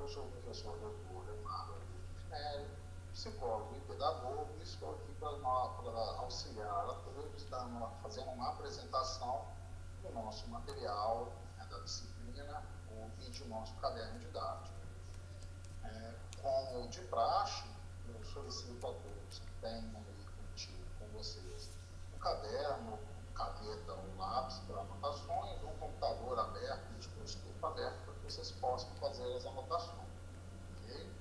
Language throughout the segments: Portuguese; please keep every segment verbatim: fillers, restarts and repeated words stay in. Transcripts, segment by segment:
sou o professor doutor Leonardo Finelli, psicólogo e pedagogo, e estou aqui para auxiliar a todos, dando, fazendo uma apresentação do nosso material, né, da disciplina e do nosso caderno didático. É, como de praxe, eu solicito a todos que tenham aí contigo com vocês um caderno, caneta, um lápis para anotações, um computador aberto, um dispositivo aberto para que vocês possam fazer as anotações. Okay?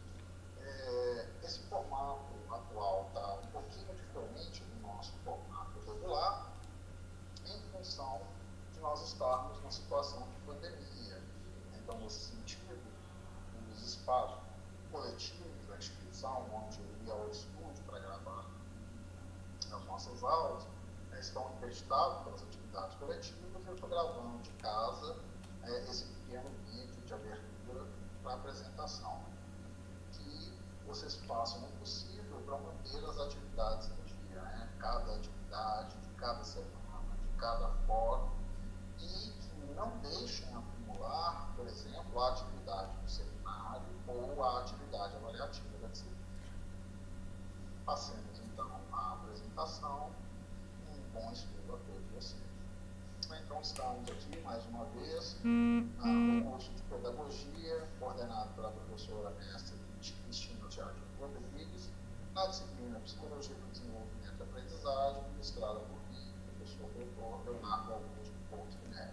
É, esse formato atual está um pouquinho diferente do nosso formato regular, em função de nós estarmos numa situação de pandemia. Então, nesse sentido, os espaços coletivos da instituição, onde eu ia ao estúdio para gravar as nossas aulas, né, estão interditados pelas atividades coletivas, e eu estou gravando de casa é, esse pequeno vídeo de abertura para apresentação, que vocês façam o possível para manter as atividades do dia, né? Cada atividade, de cada semana, de cada fórum, e que não deixem acumular, por exemplo, a atividade do seminário ou a atividade avaliativa da disciplina. Passemos então a apresentação e um bom estudo a todos vocês. Então, estamos aqui mais uma vez no curso de Pedagogia, coordenado pela professora mestre Cristina Thiago Rodrigues, na disciplina Psicologia do Desenvolvimento e Aprendizagem, ministrada por mim, professor doutor Leonardo Augusto Couto Finelli.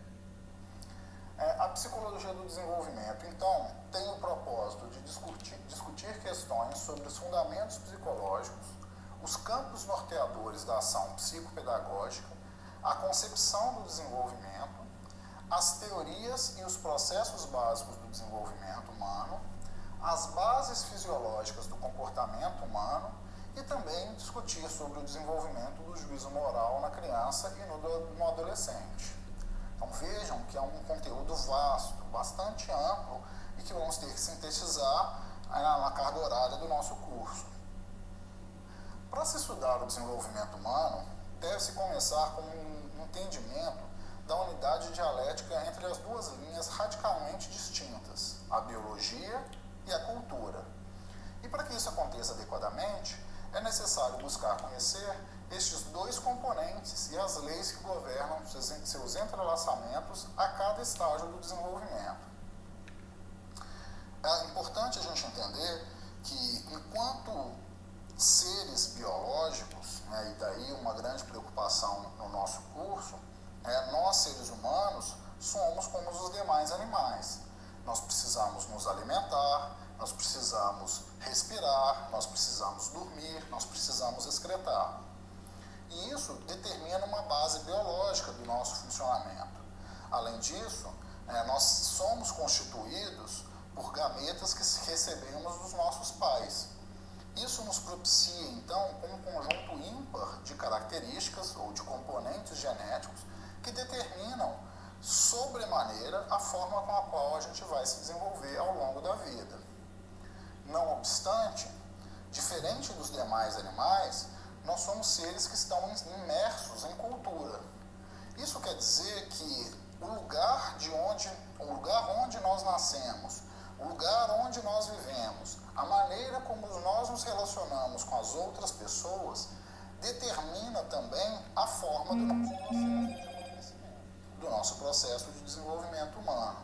É, a Psicologia do Desenvolvimento, então, tem o propósito de discutir, discutir questões sobre os fundamentos psicológicos, os campos norteadores da ação psicopedagógica, a concepção do desenvolvimento, as teorias e os processos básicos do desenvolvimento humano, as bases fisiológicas do comportamento humano e também discutir sobre o desenvolvimento do juízo moral na criança e no, no adolescente. Então vejam que é um conteúdo vasto, bastante amplo e que vamos ter que sintetizar na, na carga horária do nosso curso. Para se estudar o desenvolvimento humano, deve-se começar com um entendimento da unidade dialética entre as duas linhas radicalmente distintas, a biologia e a cultura. E para que isso aconteça adequadamente, é necessário buscar conhecer estes dois componentes e as leis que governam seus entrelaçamentos a cada estágio do desenvolvimento. É importante a gente entender que, enquanto seres biológicos, né, e daí uma grande preocupação no nosso curso, é, nós, seres humanos, somos como os demais animais. Nós precisamos nos alimentar, nós precisamos respirar, nós precisamos dormir, nós precisamos excretar. E isso determina uma base biológica do nosso funcionamento. Além disso, é, nós somos constituídos por gametas que recebemos dos nossos pais. Isso nos propicia, então, um conjunto ímpar de características ou de componentes genéticos que determinam sobremaneira a forma com a qual a gente vai se desenvolver ao longo da vida. Não obstante, diferente dos demais animais, nós somos seres que estão imersos em cultura. Isso quer dizer que o lugar, de onde, o lugar onde nós nascemos, o lugar onde nós vivemos, a maneira como nós nos relacionamos com as outras pessoas, determina também a forma do nosso processo, do nosso processo de desenvolvimento humano.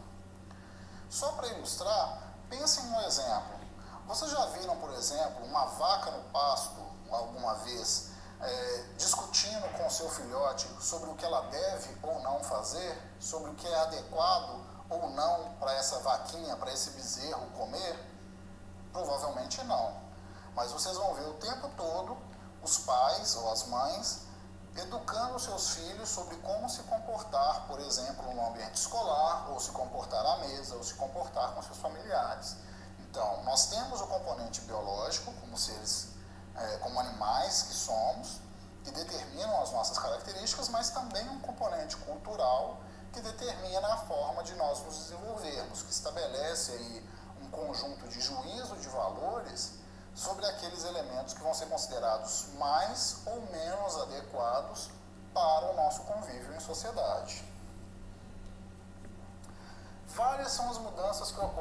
Só para ilustrar, pensem no exemplo. Vocês já viram, por exemplo, uma vaca no pasto, alguma vez, é, discutindo com o seu filhote sobre o que ela deve ou não fazer, sobre o que é adequado ou não para essa vaquinha, para esse bezerro comer? Provavelmente não. Mas vocês vão ver o tempo todo os pais ou as mães educando seus filhos sobre como se comportar, por exemplo, no ambiente escolar, ou se comportar à mesa, ou se comportar com seus familiares. Então, nós temos o componente biológico, como seres, é, como animais que somos, que determinam as nossas características, mas também um componente cultural que determina a forma de nós nos desenvolvermos, que estabelece aí um conjunto de juízo de valores sobre aqueles elementos que vão ser considerados mais ou menos adequados para o nosso convívio em sociedade. Várias são as mudanças que ocorrem com o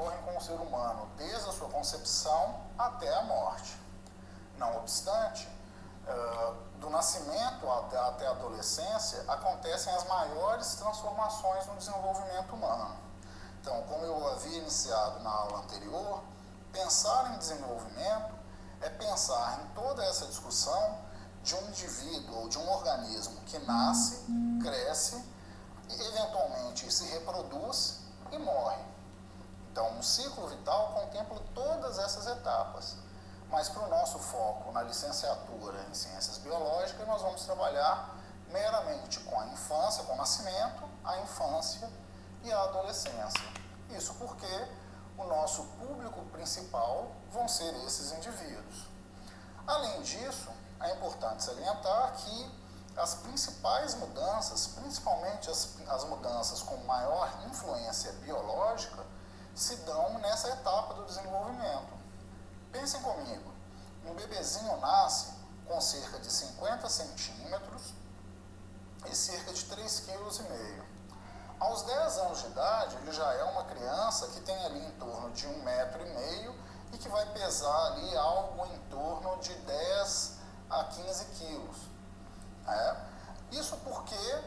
ser humano desde a sua concepção até a morte. Não obstante, do nascimento até, até a adolescência, acontecem as maiores transformações no desenvolvimento humano. Então, como eu havia iniciado na aula anterior, pensar em desenvolvimento é pensar em toda essa discussão de um indivíduo ou de um organismo que nasce, cresce, eventualmente se reproduz e morre. Então, um ciclo vital contempla todas essas etapas. Mas para o nosso foco na licenciatura em Ciências Biológicas, nós vamos trabalhar meramente com a infância, com o nascimento, a infância e a adolescência. Isso porque o nosso público principal vão ser esses indivíduos. Além disso, é importante salientar que as principais mudanças, principalmente as, as mudanças com maior influência biológica, se dão nessa etapa do desenvolvimento. Pensem comigo, um bebezinho nasce com cerca de cinquenta centímetros e cerca de três vírgula cinco quilos. Aos dez anos de idade, ele já é uma criança que tem ali em torno de um metro e meio e que vai pesar ali algo em torno de dez a quinze quilos. É. Isso porque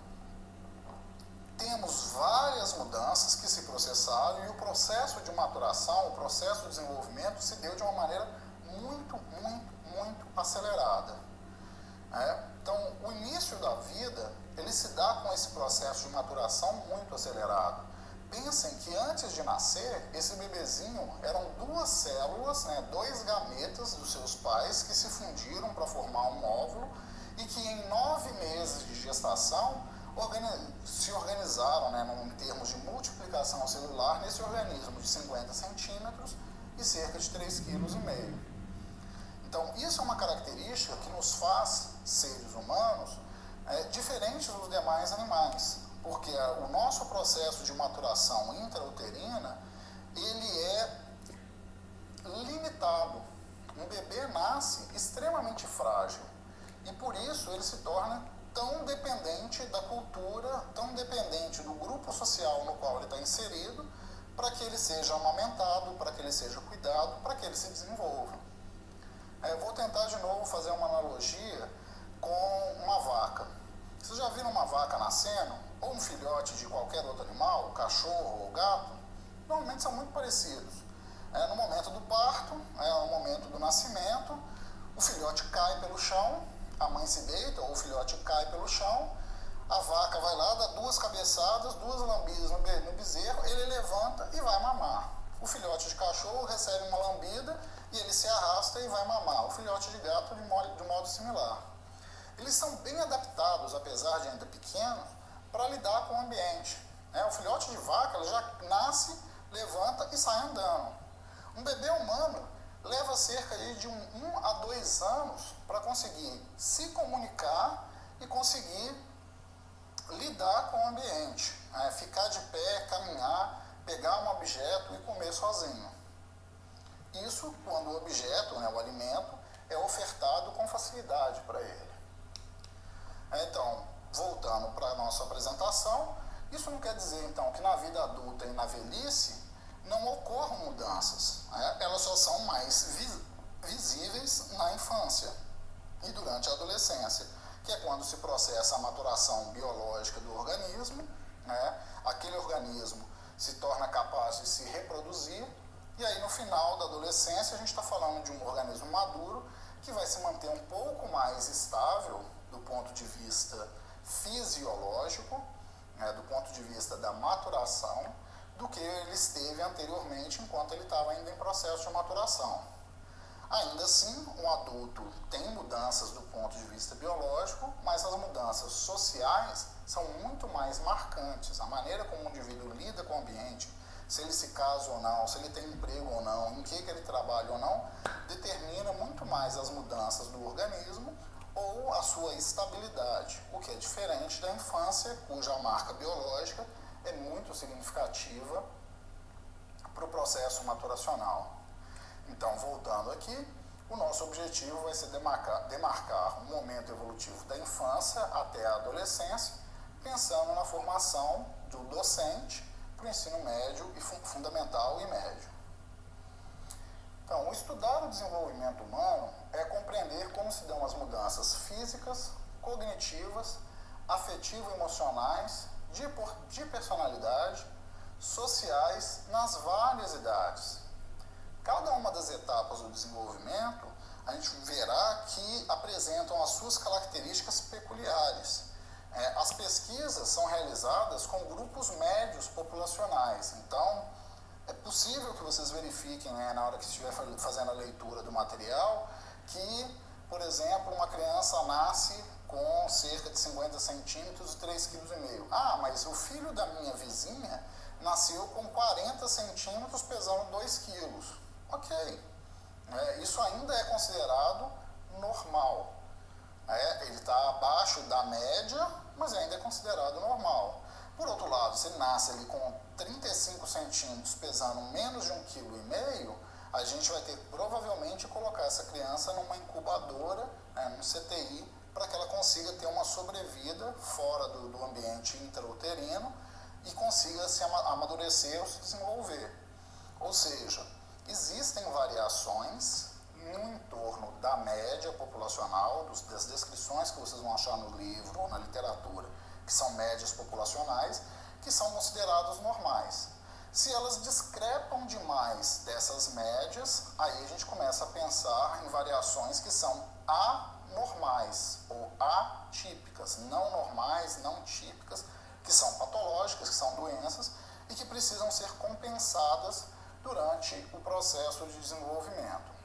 temos várias mudanças que se processaram e o processo de maturação, o processo de desenvolvimento se deu de uma maneira muito, muito, muito acelerada. É? Então, o início da vida, ele se dá com esse processo de maturação muito acelerado. Pensem que antes de nascer, esse bebezinho eram duas células, né, dois gametas dos seus pais que se fundiram para formar um óvulo e que em nove meses de gestação se organizaram, né, em termos de multiplicação celular nesse organismo de cinquenta centímetros e cerca de três vírgula cinco quilos. Então, isso é uma característica que nos faz, seres humanos, é, diferentes dos demais animais, porque a, o nosso processo de maturação intrauterina, ele é limitado. Um bebê nasce extremamente frágil e, por isso, ele se torna tão dependente da cultura, tão dependente do grupo social no qual ele está inserido, para que ele seja amamentado, para que ele seja cuidado, para que ele se desenvolva. É, vou tentar de novo fazer uma analogia com uma vaca. Vocês já viram uma vaca nascendo, ou um filhote de qualquer outro animal, cachorro ou gato? Normalmente são muito parecidos. É, no momento do parto, é, no momento do nascimento, o filhote cai pelo chão, a mãe se deita, ou o filhote cai pelo chão, a vaca vai lá, dá duas cabeçadas, duas lambidas no bezerro, ele levanta e vai mamar. O filhote de cachorro recebe uma lambida e ele se arrasta e vai mamar. O filhote de gato de modo, de modo similar. Eles são bem adaptados, apesar de ainda pequenos, para lidar com o ambiente. É, o filhote de vaca ele já nasce, levanta e sai andando. Um bebê humano leva cerca de um, um a dois anos para conseguir se comunicar e conseguir lidar com o ambiente, né? Ficar de pé, caminhar, pegar um objeto e comer sozinho. Isso quando o objeto, né, o alimento, é ofertado com facilidade para ele. Então, voltando para a nossa apresentação, isso não quer dizer então que na vida adulta e na velhice não ocorram mudanças, né? Elas só são mais vis visíveis na infância e durante a adolescência, que é quando se processa a maturação biológica do organismo, né? Aquele organismo se torna capaz de se reproduzir, e aí no final da adolescência a gente está falando de um organismo maduro que vai se manter um pouco mais estável do ponto de vista fisiológico, né? Do ponto de vista da maturação, do que ele esteve anteriormente enquanto ele estava ainda em processo de maturação. Ainda assim, um adulto tem mudanças do ponto de vista biológico, mas as mudanças sociais são muito mais marcantes. A maneira como o indivíduo lida com o ambiente, se ele se casa ou não, se ele tem emprego ou não, em que, que ele trabalha ou não, determina muito mais as mudanças do organismo ou a sua estabilidade, o que é diferente da infância, cuja marca biológica é muito significativa para o processo maturacional. Então, voltando aqui, o nosso objetivo vai ser demarcar, demarcar o momento evolutivo da infância até a adolescência, pensando na formação do docente para o ensino médio e fundamental e médio. Então, estudar o desenvolvimento humano é compreender como se dão as mudanças físicas, cognitivas, afetivo-emocionais, de, de personalidade, sociais nas várias idades. Cada uma das etapas do desenvolvimento, a gente verá que apresentam as suas características peculiares. É, as pesquisas são realizadas com grupos médios populacionais, então é possível que vocês verifiquem, né, na hora que estiver fazendo a leitura do material, que, por exemplo, uma criança nasce com cerca de cinquenta centímetros e três vírgula cinco quilos. Ah, mas o filho da minha vizinha nasceu com quarenta centímetros, pesando dois quilos. Ok, é, isso ainda é considerado normal. É, ele está abaixo da média, mas ainda é considerado normal. Por outro lado, se ele nasce ali com trinta e cinco centímetros, pesando menos de um vírgula cinco quilos, a gente vai ter que provavelmente colocar essa criança numa incubadora, né, num C T I, para que ela consiga ter uma sobrevida fora do, do ambiente intrauterino e consiga se amadurecer ou se desenvolver. Ou seja, existem variações no entorno da média populacional, dos, das descrições que vocês vão achar no livro ou na literatura, que são médias populacionais, que são consideradas normais. Se elas discrepam demais dessas médias, aí a gente começa a pensar em variações que são anormais ou atípicas, não normais, não típicas, que são patológicas, que são doenças e que precisam ser compensadas durante o processo de desenvolvimento.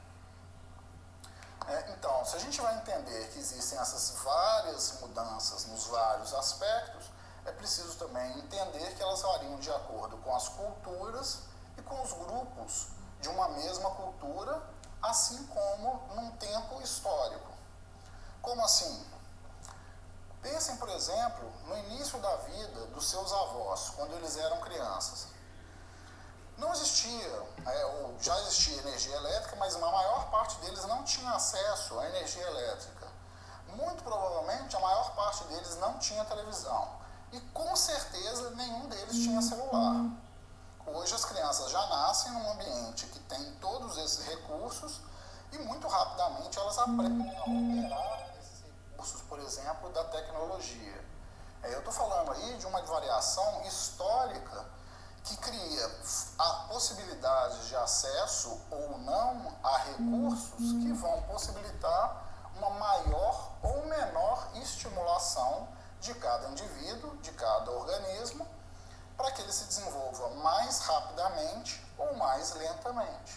É, então, se a gente vai entender que existem essas várias mudanças nos vários aspectos, é preciso também entender que elas variam de acordo com as culturas e com os grupos de uma mesma cultura, assim como num tempo histórico. Como assim? Pensem, por exemplo, no início da vida dos seus avós, quando eles eram crianças. Não existia, é, ou já existia energia elétrica, mas a maior parte deles não tinha acesso à energia elétrica. Muito provavelmente a maior parte deles não tinha televisão. E com certeza nenhum deles tinha celular. Hoje as crianças já nascem num ambiente que tem todos esses recursos e muito rapidamente elas aprendem a operar esses recursos, por exemplo, da tecnologia. É, eu estou falando aí de uma variação histórica que cria a possibilidade de acesso ou não a recursos que vão possibilitar uma maior ou menor estimulação de cada indivíduo, de cada organismo, para que ele se desenvolva mais rapidamente ou mais lentamente.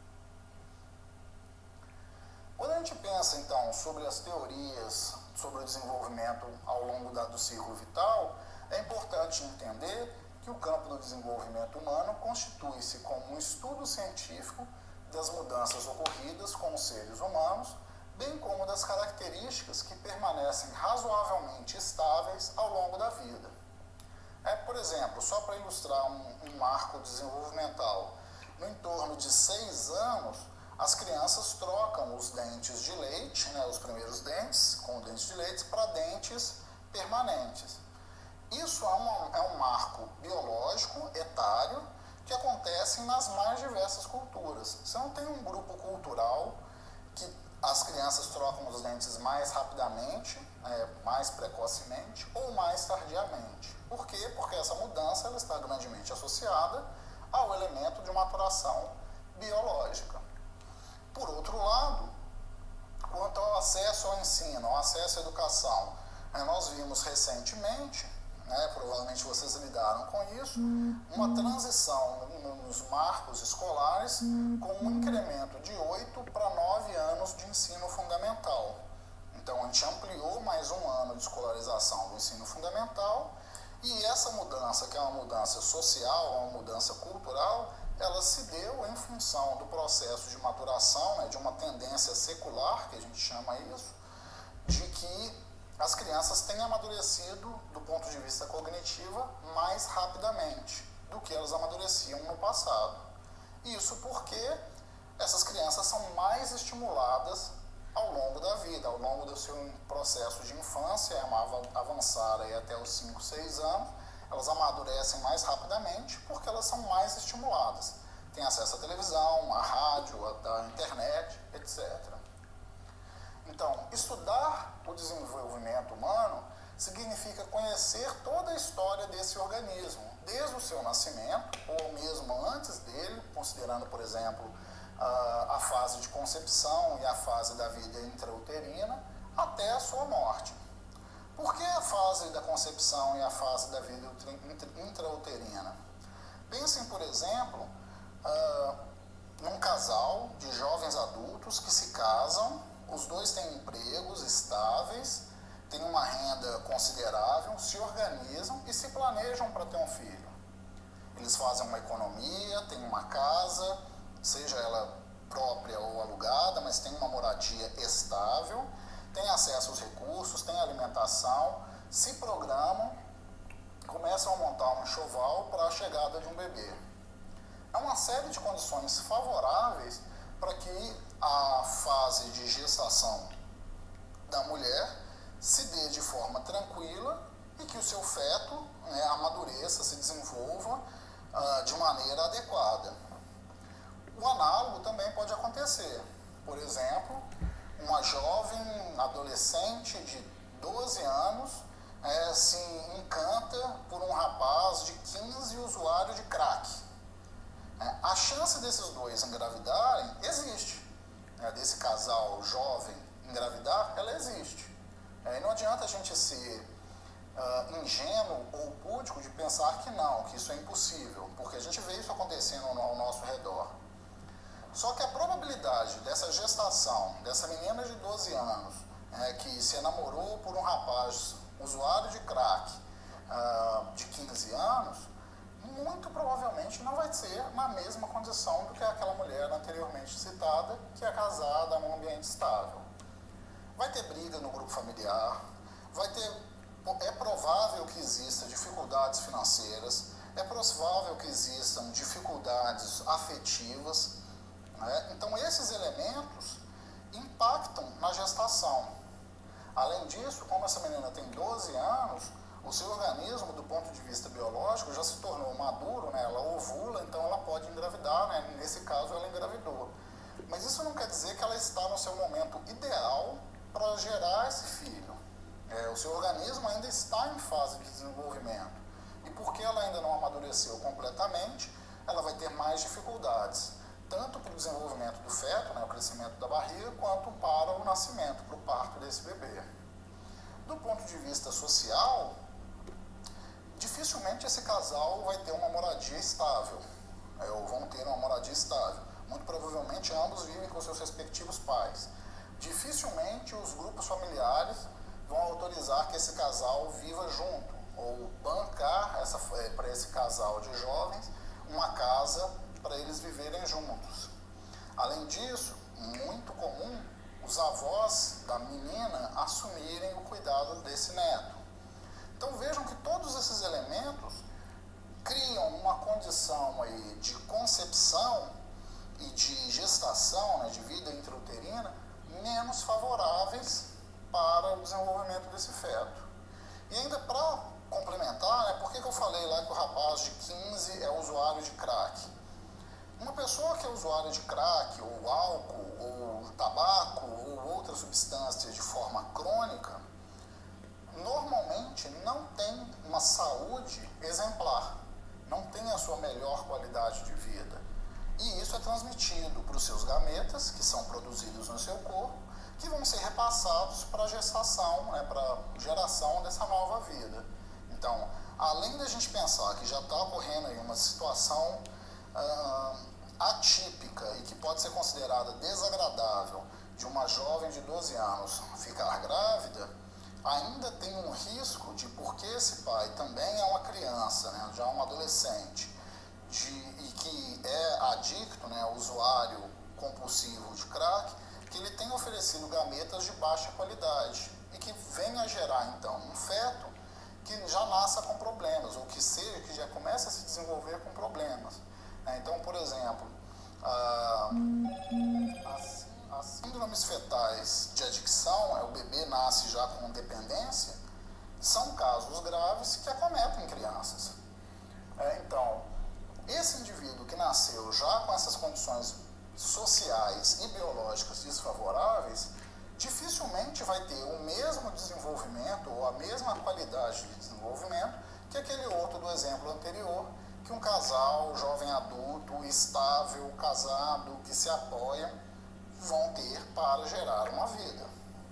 Quando a gente pensa, então, sobre as teorias sobre o desenvolvimento ao longo da, do ciclo vital, é importante entender que o campo do desenvolvimento humano constitui-se como um estudo científico das mudanças ocorridas com os seres humanos, bem como das características que permanecem razoavelmente estáveis ao longo da vida. É, por exemplo, só para ilustrar um, um marco desenvolvimental, no entorno de seis anos, as crianças trocam os dentes de leite, né, os primeiros dentes com dentes de leite, para dentes permanentes. Isso é, uma, é um marco biológico, etário, que acontece nas mais diversas culturas. Você não tem um grupo cultural que as crianças trocam os dentes mais rapidamente, é, mais precocemente ou mais tardiamente. Por quê? Porque essa mudança ela está grandemente associada ao elemento de maturação biológica. Por outro lado, quanto ao acesso ao ensino, ao acesso à educação, é, nós vimos recentemente, né, provavelmente vocês lidaram com isso, uma transição nos marcos escolares com um incremento de oito para nove anos de ensino fundamental. Então, a gente ampliou mais um ano de escolarização do ensino fundamental e essa mudança, que é uma mudança social, uma mudança cultural, ela se deu em função do processo de maturação, né, de uma tendência secular, que a gente chama isso, de que as crianças têm amadurecido, do ponto de vista cognitivo, mais rapidamente do que elas amadureciam no passado. Isso porque essas crianças são mais estimuladas ao longo da vida, ao longo do seu processo de infância, avançar aí até os cinco, seis anos, elas amadurecem mais rapidamente porque elas são mais estimuladas, têm tem acesso à televisão, à rádio, à internet, etcétera. Então, estudar o desenvolvimento humano significa conhecer toda a história desse organismo, desde o seu nascimento, ou mesmo antes dele, considerando, por exemplo, a fase de concepção e a fase da vida intrauterina, até a sua morte. Por que a fase da concepção e a fase da vida intrauterina? Pensem, por exemplo, uh, num casal de jovens adultos que se casam, os dois têm empregos estáveis, têm uma renda considerável, se organizam e se planejam para ter um filho. Eles fazem uma economia, têm uma casa, seja ela própria ou alugada, mas tem uma moradia estável, tem acesso aos recursos, tem alimentação, se programam, começam a montar um enxoval para a chegada de um bebê. É uma série de condições favoráveis para que a fase de gestação da mulher se dê de forma tranquila e que o seu feto, né, amadureça, se desenvolva uh, de maneira adequada. O análogo também pode acontecer. Por exemplo, uma jovem adolescente de doze anos é, se encanta por um rapaz de quinze usuário de crack. É, a chance desses dois engravidarem existe. É, desse casal jovem engravidar, ela existe. É, e não adianta a gente ser uh, ingênuo ou púdico de pensar que não, que isso é impossível, porque a gente vê isso acontecendo ao nosso redor. Só que a probabilidade dessa gestação, dessa menina de doze anos, é, que se enamorou por um rapaz usuário de crack uh, de quinze anos, muito provavelmente não vai ser na mesma condição do que aquela mulher anteriormente citada, que é casada num ambiente estável. Vai ter briga no grupo familiar, vai ter, é provável que existam dificuldades financeiras, é provável que existam dificuldades afetivas. Então, esses elementos impactam na gestação. Além disso, como essa menina tem doze anos, o seu organismo, do ponto de vista biológico, já se tornou maduro, né? Ela ovula, então ela pode engravidar, né? Nesse caso, ela engravidou. Mas isso não quer dizer que ela está no seu momento ideal para gerar esse filho. É, o seu organismo ainda está em fase de desenvolvimento. E porque ela ainda não amadureceu completamente, ela vai ter mais dificuldades, tanto para o desenvolvimento do feto, né, o crescimento da barriga, quanto para o nascimento, para o parto desse bebê. Do ponto de vista social, dificilmente esse casal vai ter uma moradia estável, né, ou vão ter uma moradia estável. Muito provavelmente ambos vivem com seus respectivos pais. Dificilmente os grupos familiares vão autorizar que esse casal viva junto, ou bancar essa, para esse casal de jovens uma casa para eles viverem juntos. Além disso, muito comum os avós da menina assumirem o cuidado desse neto. Então vejam que todos esses elementos criam uma condição aí de concepção e de gestação, né, de vida intrauterina, menos favoráveis para o desenvolvimento desse feto. E ainda para complementar, né, por que que eu falei lá que o rapaz de quinze é usuário de crack? Uma pessoa que é usuária de crack, ou álcool, ou tabaco, ou outras substâncias de forma crônica, normalmente não tem uma saúde exemplar, não tem a sua melhor qualidade de vida. E isso é transmitido para os seus gametas, que são produzidos no seu corpo, que vão ser repassados para a gestação, né, para a geração dessa nova vida. Então, além da gente pensar que já está ocorrendo aí uma situação ah, atípica e que pode ser considerada desagradável de uma jovem de doze anos ficar grávida, ainda tem um risco de, porque esse pai também é uma criança, né, já um adolescente, de, e que é adicto, né, usuário compulsivo de crack, que ele tem oferecido gametas de baixa qualidade e que venha a gerar, então, um feto que já nasça com problemas, ou que seja, que já comece a se desenvolver com problemas. Então, por exemplo, as, as síndromes fetais de adicção, o bebê nasce já com dependência, são casos graves que acometem crianças. Então, esse indivíduo que nasceu já com essas condições sociais e biológicas desfavoráveis, dificilmente vai ter o mesmo desenvolvimento ou a mesma qualidade de desenvolvimento que aquele outro do exemplo anterior, que um casal jovem adulto, estável, casado, que se apoia, vão ter para gerar uma vida.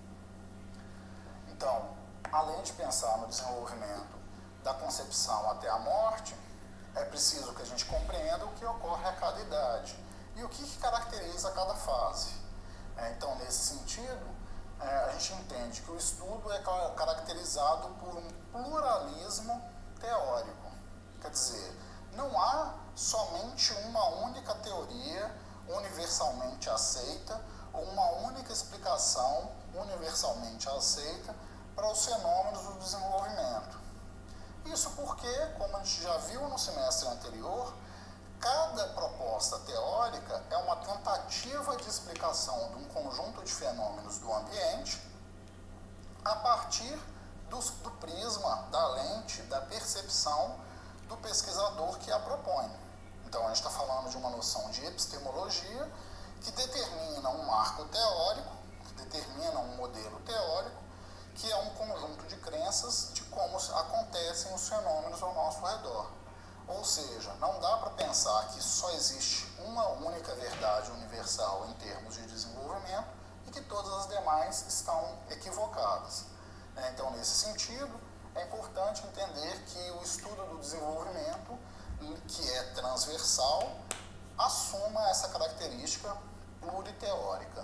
Então, além de pensar no desenvolvimento da concepção até a morte, é preciso que a gente compreenda o que ocorre a cada idade e o que, que caracteriza cada fase. É, então, nesse sentido, é, a gente entende que o estudo é caracterizado por um pluralismo teórico. Quer dizer, não há somente uma única teoria universalmente aceita ou uma única explicação universalmente aceita para os fenômenos do desenvolvimento. Isso porque, como a gente já viu no semestre anterior, cada proposta teórica é uma tentativa de explicação de um conjunto de fenômenos do ambiente a partir do, do prisma, da lente, da percepção do pesquisador que a propõe. Então, a gente está falando de uma noção de epistemologia que determina um marco teórico, que determina um modelo teórico, que é um conjunto de crenças de como acontecem os fenômenos ao nosso redor. Ou seja, não dá para pensar que só existe uma única verdade universal em termos de desenvolvimento e que todas as demais estão equivocadas. Então, nesse sentido, é importante entender que o estudo do desenvolvimento, que é transversal, assuma essa característica pluriteórica.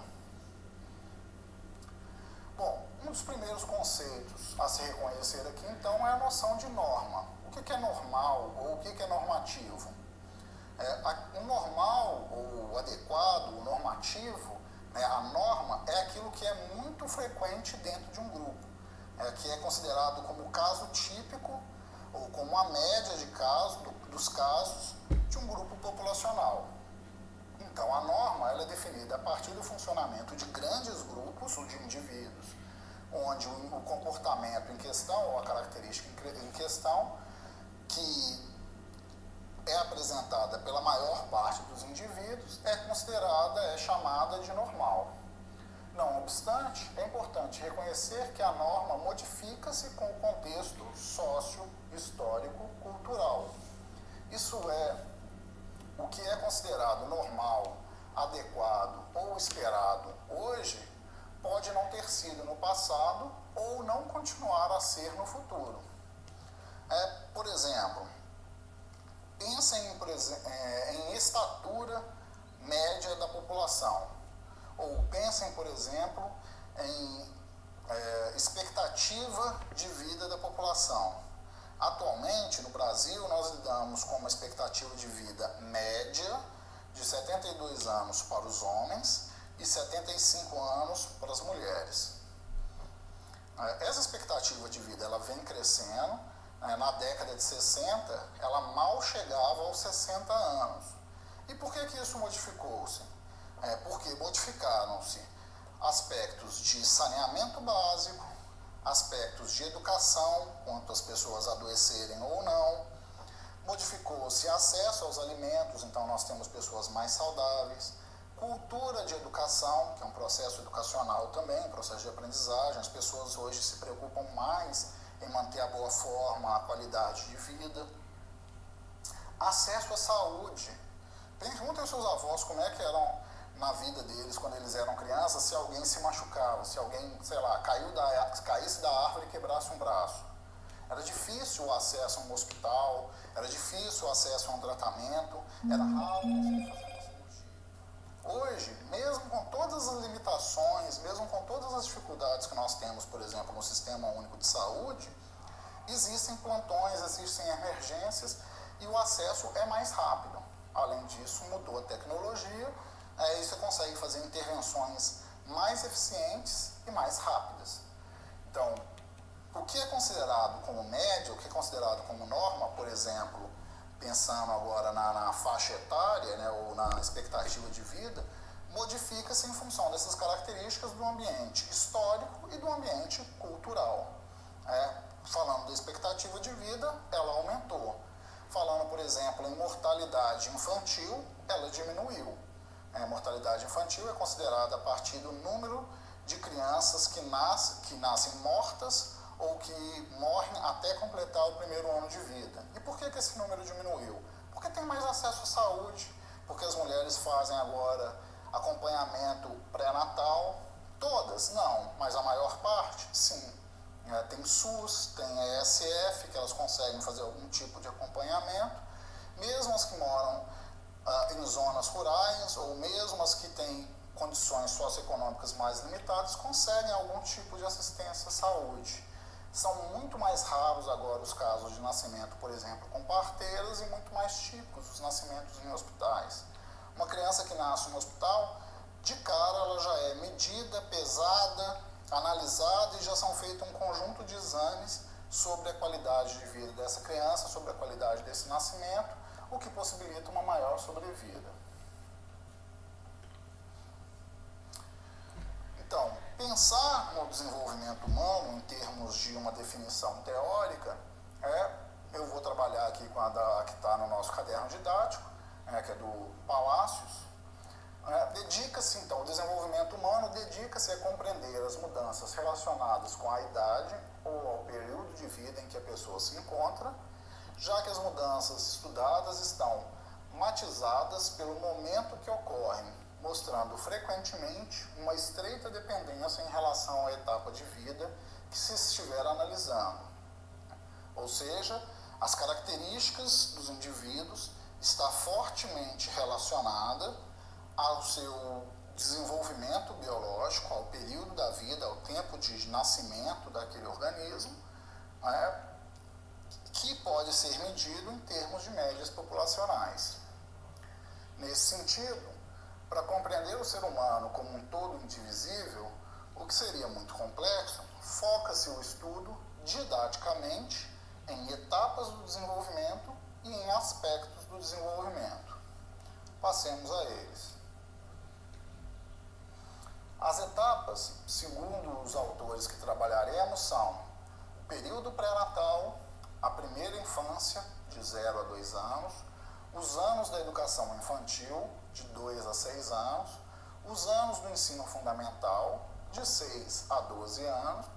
Bom, um dos primeiros conceitos a se reconhecer aqui, então, é a noção de norma. O que é normal ou o que é normativo? É, o normal, ou adequado, o normativo, né, a norma é aquilo que é muito frequente dentro de um grupo, é, que é considerado como o caso típico ou como a média de casos, do, dos casos de um grupo populacional. Então, a norma ela é definida a partir do funcionamento de grandes grupos ou de indivíduos, onde o, o comportamento em questão, ou a característica em, em questão, que é apresentada pela maior parte dos indivíduos, é considerada, é chamada de normal. Não obstante, é importante reconhecer que a norma modifica-se com o contexto sócio-histórico cultural. Isso é, o que é considerado normal, adequado ou esperado hoje, pode não ter sido no passado ou não continuar a ser no futuro. É, por exemplo, pensem em, em estatura média da população. Ou pensem, por exemplo, em é, expectativa de vida da população. Atualmente, no Brasil, nós lidamos com uma expectativa de vida média de setenta e dois anos para os homens e setenta e cinco anos para as mulheres. Essa expectativa de vida ela vem crescendo. Na década de sessenta, ela mal chegava aos sessenta anos. E por que que isso modificou-se? É porque modificaram-se aspectos de saneamento básico, aspectos de educação, quanto as pessoas adoecerem ou não, modificou-se acesso aos alimentos, então nós temos pessoas mais saudáveis, cultura de educação, que é um processo educacional também, um processo de aprendizagem, as pessoas hoje se preocupam mais em manter a boa forma, a qualidade de vida, acesso à saúde. Perguntem aos seus avós como é que eram na vida deles, quando eles eram crianças, se alguém se machucava, se alguém, sei lá, caiu da, caísse da árvore e quebrasse um braço. Era difícil o acesso a um hospital, era difícil o acesso a um tratamento, era raro você fazer uma cirurgia. Hoje, mesmo com todas as limitações, mesmo com todas as dificuldades que nós temos, por exemplo, no Sistema Único de Saúde, existem plantões, existem emergências e o acesso é mais rápido. Além disso, mudou a tecnologia, aí você consegue fazer intervenções mais eficientes e mais rápidas. Então, o que é considerado como média, o que é considerado como norma, por exemplo, pensando agora na, na faixa etária, né, ou na expectativa de vida, modifica-se em função dessas características do ambiente histórico e do ambiente cultural. É, falando da expectativa de vida, ela aumentou. Falando, por exemplo, em mortalidade infantil, ela diminuiu. A mortalidade infantil é considerada a partir do número de crianças que, nasce, que nascem mortas ou que morrem até completar o primeiro ano de vida. E por que, que esse número diminuiu? Porque tem mais acesso à saúde, porque as mulheres fazem agora acompanhamento pré-natal. Todas, não, mas a maior parte, sim. É, tem SUS, tem E S F, que elas conseguem fazer algum tipo de acompanhamento. Mesmo as que moram ah, em zonas rurais, ou mesmo as que têm condições socioeconômicas mais limitadas, conseguem algum tipo de assistência à saúde. São muito mais raros agora os casos de nascimento, por exemplo, com parteiras, e muito mais típicos os nascimentos em hospitais. Uma criança que nasce no hospital, de cara ela já é medida, pesada, analisada, e já são feitos um conjunto de exames sobre a qualidade de vida dessa criança, sobre a qualidade desse nascimento, o que possibilita uma maior sobrevida. Então, pensar no desenvolvimento humano em termos de uma definição teórica, é, eu vou trabalhar aqui com a da, que está no nosso caderno didático, é, que é do Palácios. É, dedica-se, então, o desenvolvimento humano dedica-se a compreender as mudanças relacionadas com a idade ou ao período de vida em que a pessoa se encontra, já que as mudanças estudadas estão matizadas pelo momento que ocorrem, mostrando frequentemente uma estreita dependência em relação à etapa de vida que se estiver analisando. Ou seja, as características dos indivíduos estão fortemente relacionadas ao seu desenvolvimento biológico, ao período da vida, ao tempo de nascimento daquele organismo, né, que pode ser medido em termos de médias populacionais. Nesse sentido, para compreender o ser humano como um todo indivisível, o que seria muito complexo, foca-se o estudo didaticamente em etapas do desenvolvimento e em aspectos do desenvolvimento. Passemos a eles. As etapas, segundo os autores que trabalharemos, são o período pré-natal, a primeira infância, de zero a dois anos, os anos da educação infantil, de dois a seis anos, os anos do ensino fundamental, de seis a doze anos,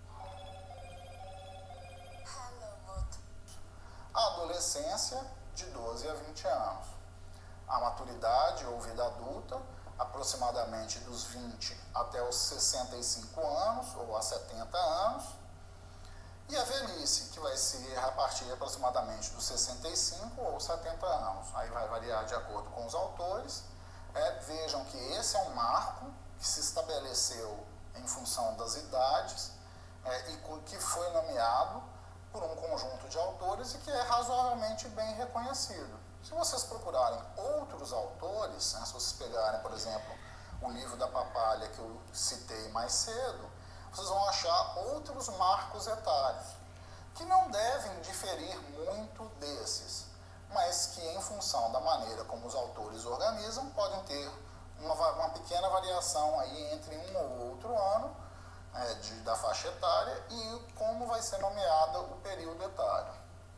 a adolescência, de doze a vinte anos, a maturidade ou vida adulta, aproximadamente dos vinte até os sessenta e cinco anos ou a setenta anos, e a velhice, que vai ser a partir aproximadamente dos sessenta e cinco ou setenta anos. Aí vai variar de acordo com os autores. É, vejam que esse é um marco que se estabeleceu em função das idades é, e que foi nomeado por um conjunto de autores e que é razoavelmente bem reconhecido. Se vocês procurarem outros autores, né, se vocês pegarem, por exemplo, o livro da Papalha que eu citei mais cedo, vocês vão achar outros marcos etários, que não devem diferir muito desses, mas que, em função da maneira como os autores organizam, podem ter uma, uma pequena variação aí entre um ou outro ano é, de, da faixa etária e como vai ser nomeado o período etário.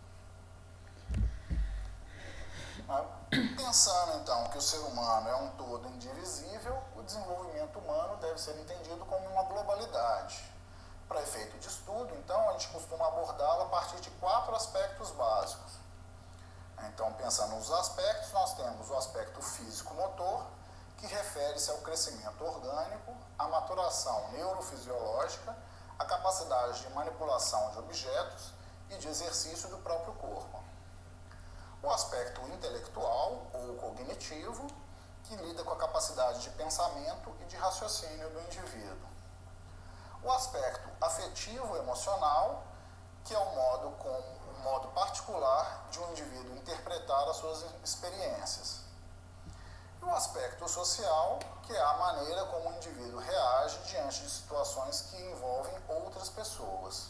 Pensando, então, que o ser humano é um todo indivisível, o desenvolvimento humano deve ser entendido como uma globalidade. Para efeito de estudo, então, a gente costuma abordá-lo a partir de quatro aspectos básicos. Então, pensando nos aspectos, nós temos o aspecto físico-motor, que refere-se ao crescimento orgânico, à maturação neurofisiológica, à capacidade de manipulação de objetos e de exercício do próprio corpo. O aspecto intelectual ou cognitivo, que lida com a capacidade de pensamento e de raciocínio do indivíduo. O aspecto afetivo-emocional, que é o modo, com, o modo particular de um indivíduo interpretar as suas experiências. E o aspecto social, que é a maneira como o indivíduo reage diante de situações que envolvem outras pessoas.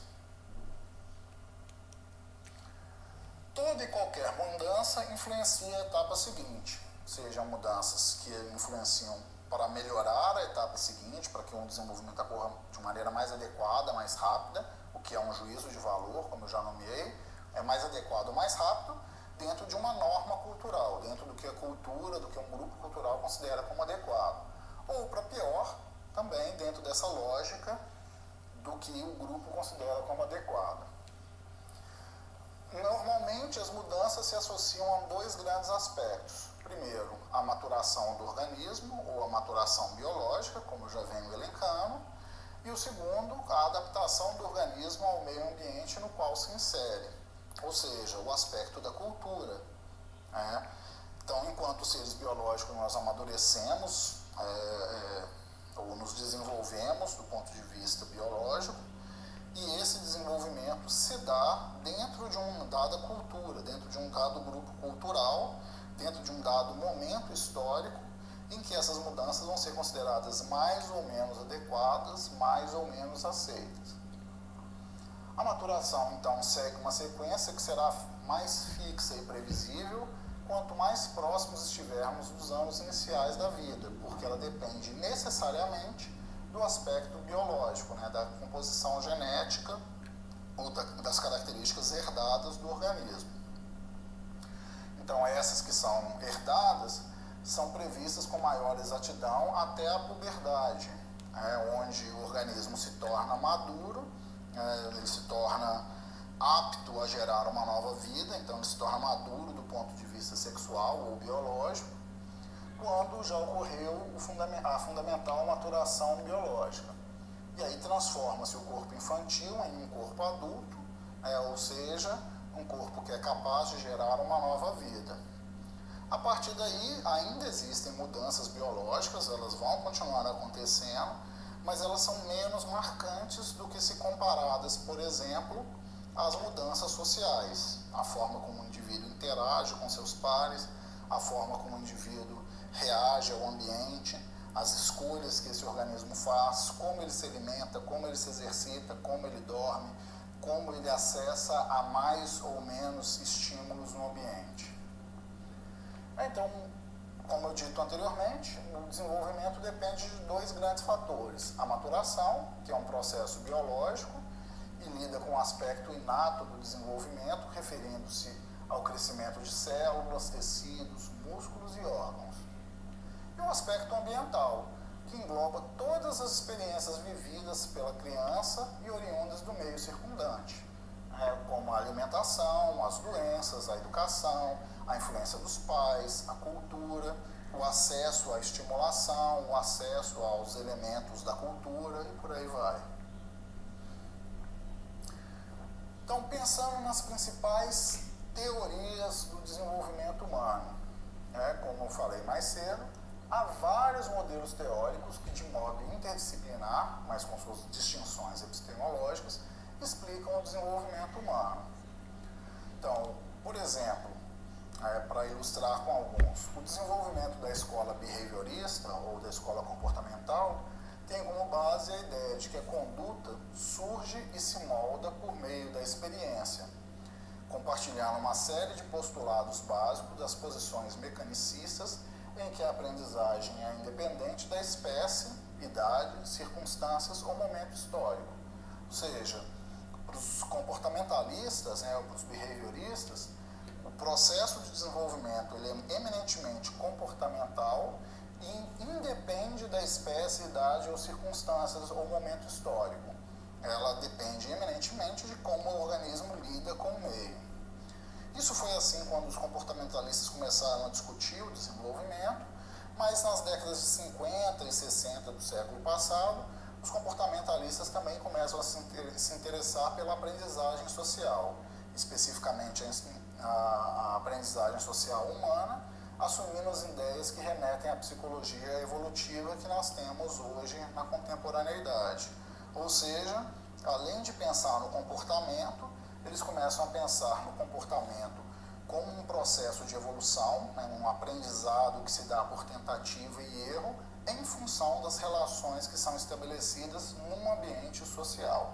Toda e qualquer mudança influencia a etapa seguinte, sejam mudanças que influenciam para melhorar a etapa seguinte, para que um desenvolvimento ocorra de maneira mais adequada, mais rápida, o que é um juízo de valor, como eu já nomeei, é mais adequado, mais rápido, dentro de uma norma cultural, dentro do que a cultura, do que um grupo cultural considera como adequado. Ou, para pior, também dentro dessa lógica do que o grupo considera como adequado. Normalmente, as mudanças se associam a dois grandes aspectos. Primeiro, a maturação do organismo, ou a maturação biológica, como eu já venho elencando, e o segundo, a adaptação do organismo ao meio ambiente no qual se insere, ou seja, o aspecto da cultura. Né? Então, enquanto seres biológicos, nós amadurecemos, é, é, ou nos desenvolvemos do ponto de vista biológico, e esse desenvolvimento se dá dentro de uma dada cultura, dentro de um dado grupo cultural, dentro de um dado momento histórico, em que essas mudanças vão ser consideradas mais ou menos adequadas, mais ou menos aceitas. A maturação, então, segue uma sequência que será mais fixa e previsível quanto mais próximos estivermos dos anos iniciais da vida, porque ela depende necessariamente do aspecto biológico, né, da composição genética ou da, das características herdadas do organismo. Então, essas que são herdadas são previstas com maior exatidão até a puberdade, né, onde o organismo se torna maduro, né, ele se torna apto a gerar uma nova vida, então ele se torna maduro do ponto de vista sexual ou biológico, quando já ocorreu o fundament, a fundamental maturação biológica. E aí transforma-se o corpo infantil em um corpo adulto, né, ou seja, um corpo que é capaz de gerar uma nova vida. A partir daí, ainda existem mudanças biológicas, elas vão continuar acontecendo, mas elas são menos marcantes do que se comparadas, por exemplo, às mudanças sociais, a forma como o indivíduo interage com seus pares, a forma como o indivíduo reage ao ambiente, as escolhas que esse organismo faz, como ele se alimenta, como ele se exercita, como ele dorme, como ele acessa a mais ou menos estímulos no ambiente. Então, como eu dito anteriormente, o desenvolvimento depende de dois grandes fatores. A maturação, que é um processo biológico e lida com o aspecto inato do desenvolvimento, referindo-se ao crescimento de células, tecidos, músculos e órgãos. E o aspecto ambiental, que engloba todas as experiências vividas pela criança e oriundas do meio circundante, né, como a alimentação, as doenças, a educação, a influência dos pais, a cultura, o acesso à estimulação, o acesso aos elementos da cultura e por aí vai. Então, pensando nas principais teorias do desenvolvimento humano, né, como eu falei mais cedo, há vários modelos teóricos que, de modo interdisciplinar, mas com suas distinções epistemológicas, explicam o desenvolvimento humano. Então, por exemplo, é, para ilustrar com alguns, o desenvolvimento da escola behaviorista ou da escola comportamental tem como base a ideia de que a conduta surge e se molda por meio da experiência, compartilhando uma série de postulados básicos das posições mecanicistas em que a aprendizagem é independente da espécie, idade, circunstâncias ou momento histórico. Ou seja, para os comportamentalistas, né, para os behavioristas, o processo de desenvolvimento ele é eminentemente comportamental e independe da espécie, idade ou circunstâncias ou momento histórico. Ela depende eminentemente de como o organismo lida com o meio. Isso foi assim quando os comportamentalistas começaram a discutir o desenvolvimento, mas nas décadas de cinquenta e sessenta do século passado, os comportamentalistas também começam a se interessar pela aprendizagem social, especificamente a, a aprendizagem social humana, assumindo as ideias que remetem à psicologia evolutiva que nós temos hoje na contemporaneidade. Ou seja, além de pensar no comportamento, eles começam a pensar no comportamento como um processo de evolução, né, um aprendizado que se dá por tentativa e erro, em função das relações que são estabelecidas num ambiente social.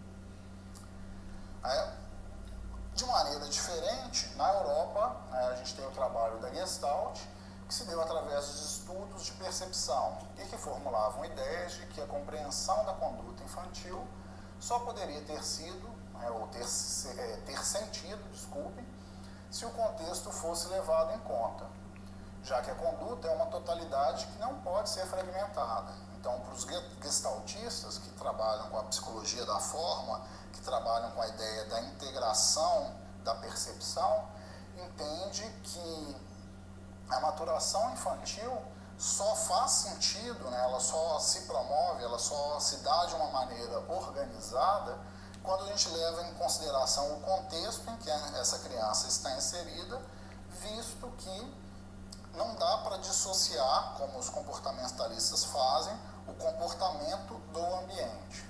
É, de maneira diferente, na Europa, né, a gente tem o trabalho da Gestalt, que se deu através dos estudos de percepção e que formulavam ideias de que a compreensão da conduta infantil só poderia ter sido, né, ou ter, ter sentido, desculpem, se o contexto fosse levado em conta, já que a conduta é uma totalidade que não pode ser fragmentada. Então, para os gestaltistas que trabalham com a psicologia da forma, que trabalham com a ideia da integração da percepção, entende que a maturação infantil só faz sentido, né, ela só se promove, ela só se dá de uma maneira organizada quando a gente leva em consideração o contexto em que essa criança está inserida, visto que não dá para dissociar, como os comportamentalistas fazem, o comportamento do ambiente.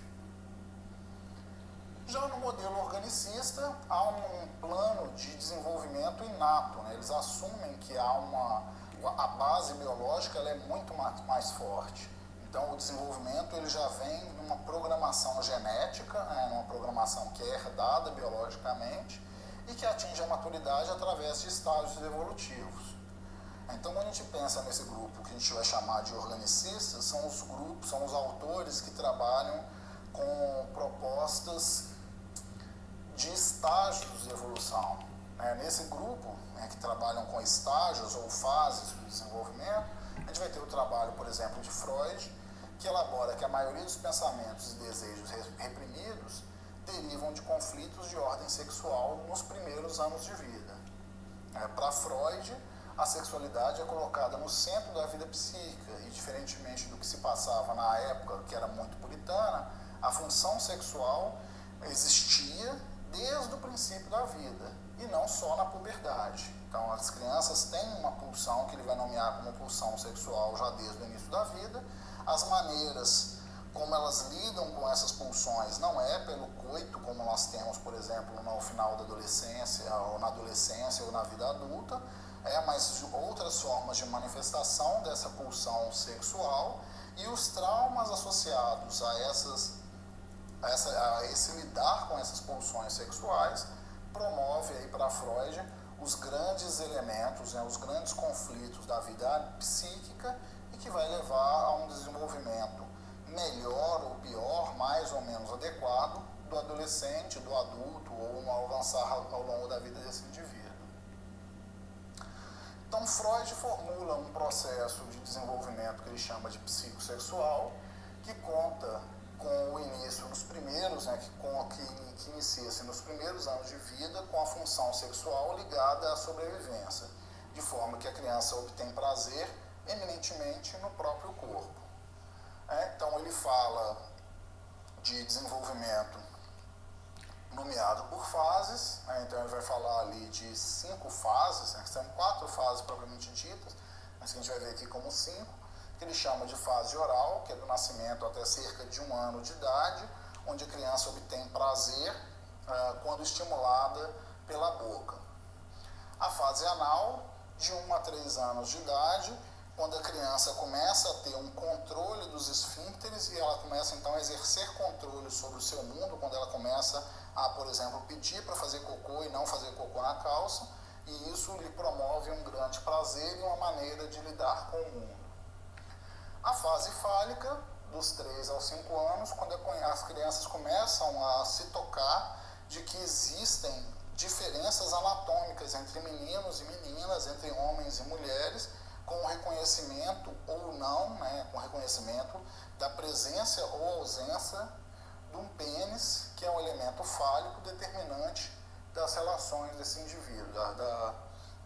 Já no modelo organicista, há um plano de desenvolvimento inato, né? Eles assumem que há uma, a base biológica ela é muito mais forte. Então, o desenvolvimento ele já vem numa programação genética, né? Numa programação que é herdada biologicamente e que atinge a maturidade através de estágios evolutivos. Então, quando a gente pensa nesse grupo que a gente vai chamar de organicistas, são os grupos, são os autores que trabalham com propostas de estágios de evolução. É, nesse grupo, né, que trabalham com estágios ou fases do desenvolvimento, a gente vai ter o trabalho, por exemplo, de Freud, que elabora que a maioria dos pensamentos e desejos reprimidos derivam de conflitos de ordem sexual nos primeiros anos de vida. É, para Freud, a sexualidade é colocada no centro da vida psíquica e, diferentemente do que se passava na época, que era muito puritana, a função sexual existia desde o princípio da vida e não só na puberdade. Então, as crianças têm uma pulsão que ele vai nomear como pulsão sexual já desde o início da vida. As maneiras como elas lidam com essas pulsões não é pelo coito, como nós temos, por exemplo, no final da adolescência, ou na adolescência ou na vida adulta, é, mas outras formas de manifestação dessa pulsão sexual e os traumas associados a, essas, a, essa, a esse lidar com essas pulsões sexuais promove aí para Freud os grandes elementos, né, os grandes conflitos da vida psíquica e que vai levar a um desenvolvimento melhor ou pior, mais ou menos adequado do adolescente, do adulto ou no avançar ao longo da vida desse indivíduo. Então, Freud formula um processo de desenvolvimento que ele chama de psicossexual, que conta com o início nos primeiros, né, que, com, que, que inicia-se nos primeiros anos de vida com a função sexual ligada à sobrevivência, de forma que a criança obtém prazer eminentemente no próprio corpo. É, então, ele fala de desenvolvimento nomeado por fases, né? Então ele vai falar ali de cinco fases, né? São quatro fases propriamente ditas, mas que a gente vai ver aqui como cinco, que ele chama de fase oral, que é do nascimento até cerca de um ano de idade, onde a criança obtém prazer uh, quando estimulada pela boca. A fase anal, de um a três anos de idade, quando a criança começa a ter um controle dos esfíncteres e ela começa então a exercer controle sobre o seu mundo, quando ela começa a, por exemplo, pedir para fazer cocô e não fazer cocô na calça, e isso lhe promove um grande prazer e uma maneira de lidar com o mundo. A fase fálica, dos três aos cinco anos, quando as crianças começam a se tocar de que existem diferenças anatômicas entre meninos e meninas, entre homens e mulheres, com o reconhecimento ou não, né, com o reconhecimento da presença ou ausência de um pênis, que é um elemento fálico determinante das relações desse indivíduo, da, da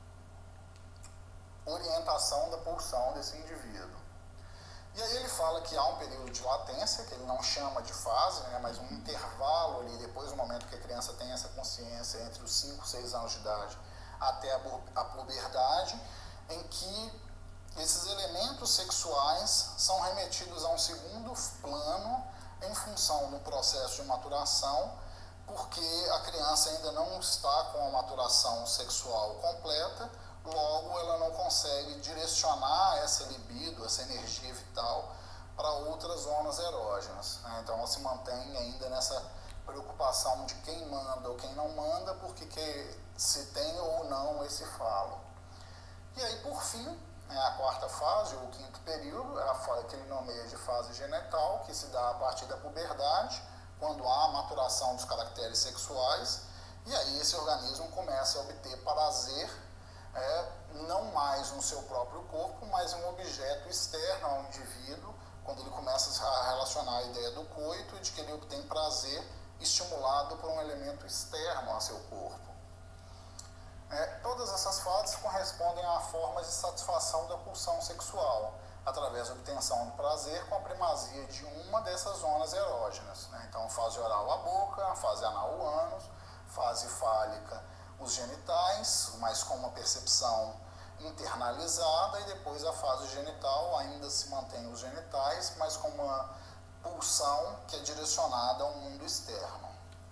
orientação da pulsão desse indivíduo. E aí ele fala que há um período de latência, que ele não chama de fase, né, mas um intervalo ali, depois do momento que a criança tem essa consciência, entre os cinco e seis anos de idade até a, a puberdade, em que esses elementos sexuais são remetidos a um segundo plano em função do processo de maturação, porque a criança ainda não está com a maturação sexual completa, logo ela não consegue direcionar essa libido, essa energia vital para outras zonas erógenas. Então ela se mantém ainda nessa preocupação de quem manda ou quem não manda, porque que se tem ou não esse falo. E aí, por fim, é a quarta fase, ou o quinto período, é a fase que ele nomeia de fase genital, que se dá a partir da puberdade, quando há a maturação dos caracteres sexuais, E aí esse organismo começa a obter prazer, é, não mais no seu próprio corpo, mas em um objeto externo ao indivíduo, quando ele começa a relacionar a ideia do coito, de que ele obtém prazer estimulado por um elemento externo ao seu corpo. É, todas essas fases correspondem a formas de satisfação da pulsão sexual, através da obtenção do prazer com a primazia de uma dessas zonas erógenas. Né? Então, fase oral a boca, a fase anal o ânus, fase fálica os genitais, mas com uma percepção internalizada, e depois a fase genital ainda se mantém os genitais, mas com uma pulsão que é direcionada ao mundo externo.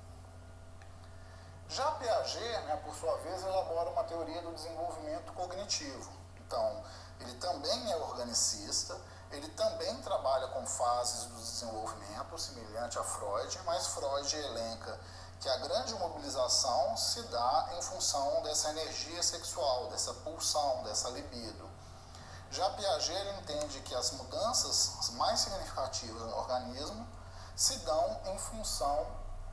Já Piaget, né, por sua vez, elabora uma teoria do desenvolvimento cognitivo. Então, ele também é organicista, ele também trabalha com fases do desenvolvimento, semelhante a Freud, mas Freud elenca que a grande mobilização se dá em função dessa energia sexual, dessa pulsão, dessa libido. Já Piaget ele entende que as mudanças mais significativas no organismo se dão em função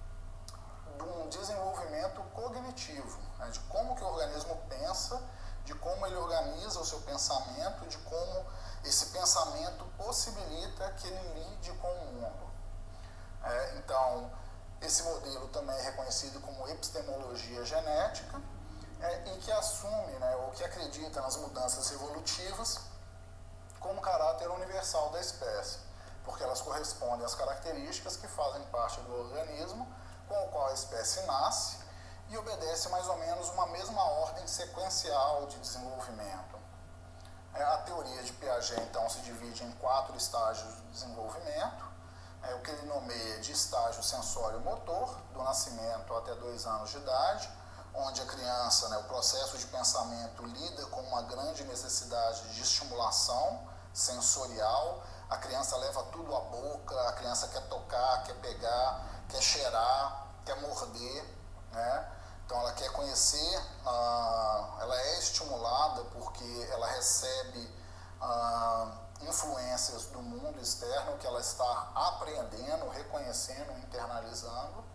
de um desenvolvimento cognitivo, né, de como que o organismo pensa, de como ele organiza o seu pensamento, de como esse pensamento possibilita que ele lide com o mundo. É, então, esse modelo também é reconhecido como epistemologia genética, é, e que assume, né, ou que acredita nas mudanças evolutivas como caráter universal da espécie, porque elas correspondem às características que fazem parte do organismo com o qual a espécie nasce e obedece mais ou menos uma mesma ordem sequencial de desenvolvimento. A teoria de Piaget, então, se divide em quatro estágios de desenvolvimento, é, o que ele nomeia de estágio sensório-motor, do nascimento até dois anos de idade, onde a criança, né, o processo de pensamento lida com uma grande necessidade de estimulação sensorial, a criança leva tudo à boca, a criança quer tocar, quer pegar, quer cheirar, quer morder, né? Então ela quer conhecer, uh, ela é estimulada porque ela recebe uh, influências do mundo externo que ela está apreendendo, reconhecendo, internalizando.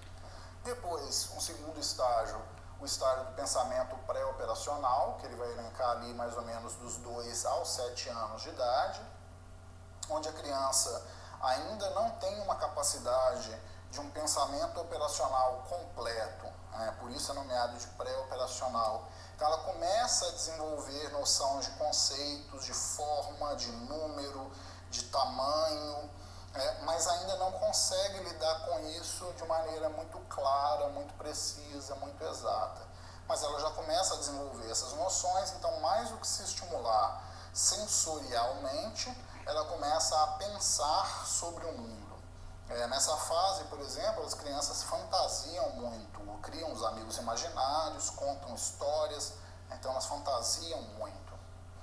Depois, um segundo estágio, o estágio do pensamento pré-operacional, que ele vai elencar ali mais ou menos dos dois aos sete anos de idade, onde a criança ainda não tem uma capacidade de um pensamento operacional completo, né? Por isso é nomeado de pré-operacional. Então ela começa a desenvolver noções de conceitos, de forma, de número, de tamanho, é, mas ainda não consegue lidar com isso de maneira muito clara, muito precisa, muito exata. Mas ela já começa a desenvolver essas noções, então mais do que se estimular sensorialmente, ela começa a pensar sobre o mundo. É, nessa fase, por exemplo, as crianças fantasiam muito, criam os amigos imaginários, contam histórias, então elas fantasiam muito.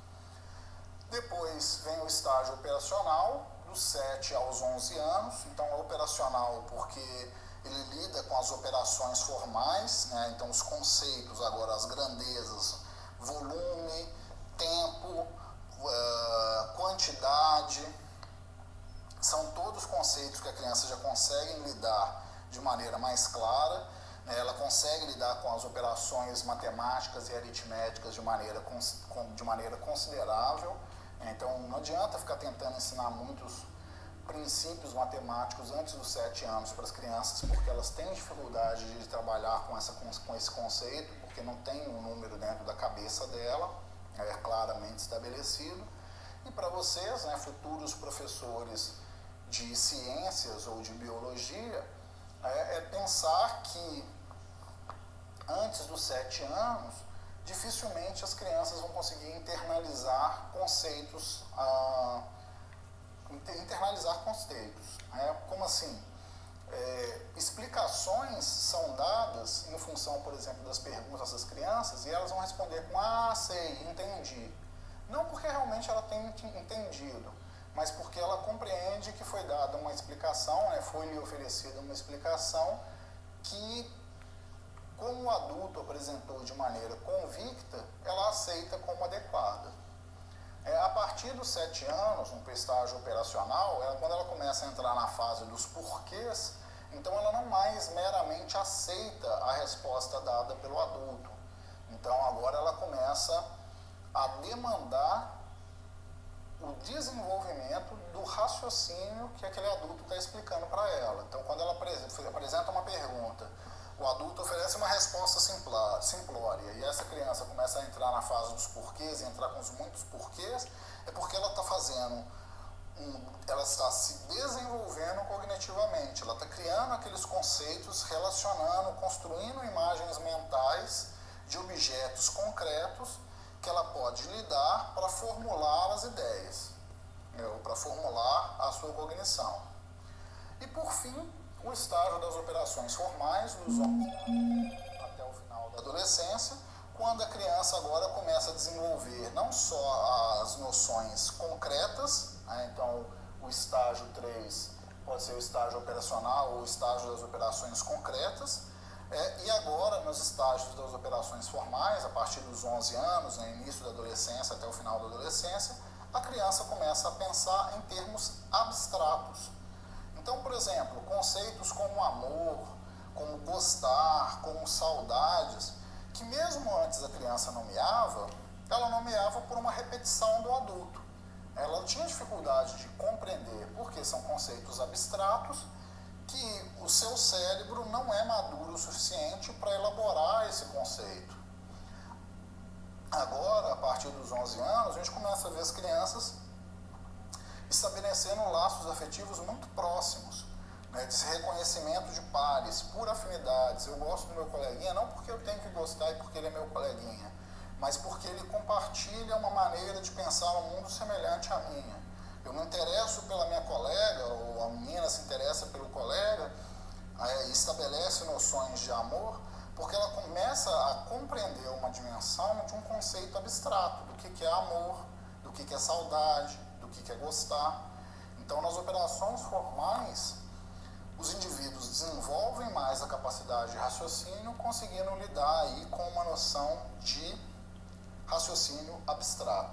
Depois vem o estágio operacional, dos sete aos onze anos, então é operacional porque ele lida com as operações formais, né? Então os conceitos agora, as grandezas, volume, tempo, uh, quantidade, são todos conceitos que a criança já consegue lidar de maneira mais clara, né? Ela consegue lidar com as operações matemáticas e aritméticas de maneira, de maneira considerável. Então não adianta ficar tentando ensinar muitos princípios matemáticos antes dos sete anos para as crianças, porque elas têm dificuldade de trabalhar com, essa, com esse conceito, porque não tem um número dentro da cabeça dela, é claramente estabelecido. E para vocês, né, futuros professores de ciências ou de biologia, é, é pensar que antes dos sete anos, dificilmente as crianças vão conseguir internalizar conceitos, ah, internalizar conceitos. Né? Como assim? É, explicações são dadas em função, por exemplo, das perguntas das crianças e elas vão responder com ah, sei, entendi. Não porque realmente ela tem entendido, mas porque ela compreende que foi dada uma explicação, né? Foi-lhe oferecida uma explicação que, como o adulto apresentou de maneira convicta, ela aceita como adequada. É, a partir dos sete anos, no estágio operacional, ela, quando ela começa a entrar na fase dos porquês, Então ela não mais meramente aceita a resposta dada pelo adulto. Então agora ela começa a demandar o desenvolvimento do raciocínio que aquele adulto está explicando para ela. Então quando ela apresenta uma pergunta, o adulto oferece uma resposta simplória e essa criança começa a entrar na fase dos porquês, e entrar com os muitos porquês, é porque ela está fazendo, um, ela está se desenvolvendo cognitivamente, ela está criando aqueles conceitos, relacionando, construindo imagens mentais de objetos concretos que ela pode lidar para formular as ideias, né, ou para formular a sua cognição. E por fim, o estágio das operações formais, dos onze anos até o final da adolescência, quando a criança agora começa a desenvolver não só as noções concretas, né, então o estágio três pode ser o estágio operacional ou o estágio das operações concretas, é, e agora nos estágios das operações formais, a partir dos onze anos, no início da adolescência até o final da adolescência, a criança começa a pensar em termos abstratos. Então, por exemplo, conceitos como amor, como gostar, como saudades, que mesmo antes a criança nomeava, ela nomeava por uma repetição do adulto. Ela tinha dificuldade de compreender, porque são conceitos abstratos, que o seu cérebro não é maduro o suficiente para elaborar esse conceito. Agora, a partir dos onze anos, a gente começa a ver as crianças estabelecendo laços afetivos muito próximos, né, de reconhecimento de pares, por afinidades. Eu gosto do meu coleguinha não porque eu tenho que gostar e porque ele é meu coleguinha, mas porque ele compartilha uma maneira de pensar o mundo semelhante à minha. Eu me interesso pela minha colega, ou a menina se interessa pelo colega, é, e estabelece noções de amor, porque ela começa a compreender uma dimensão de um conceito abstrato, do que, que é amor, do que, que é saudade, do que, que é gostar. Então, nas operações formais, os indivíduos desenvolvem mais a capacidade de raciocínio, conseguindo lidar aí com uma noção de raciocínio abstrato.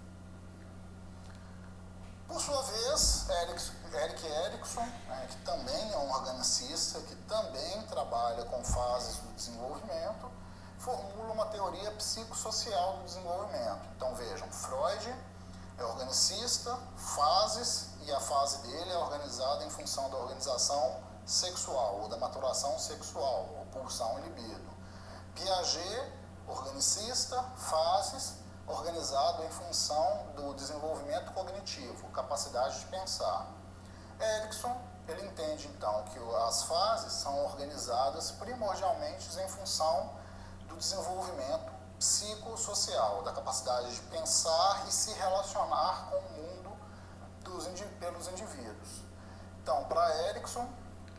Por sua vez, Erik Erikson, né, que também é um organicista, que também trabalha com fases do desenvolvimento, formula uma teoria psicossocial do desenvolvimento. Então vejam, Freud é organicista, fases, e a fase dele é organizada em função da organização sexual, ou da maturação sexual, ou pulsão e libido. Piaget, organicista, fases, organizado em função do desenvolvimento cognitivo, capacidade de pensar. Erikson, ele entende então que as fases são organizadas primordialmente em função do desenvolvimento psicossocial, da capacidade de pensar e se relacionar com o mundo dos, pelos indivíduos. Então, para Erikson,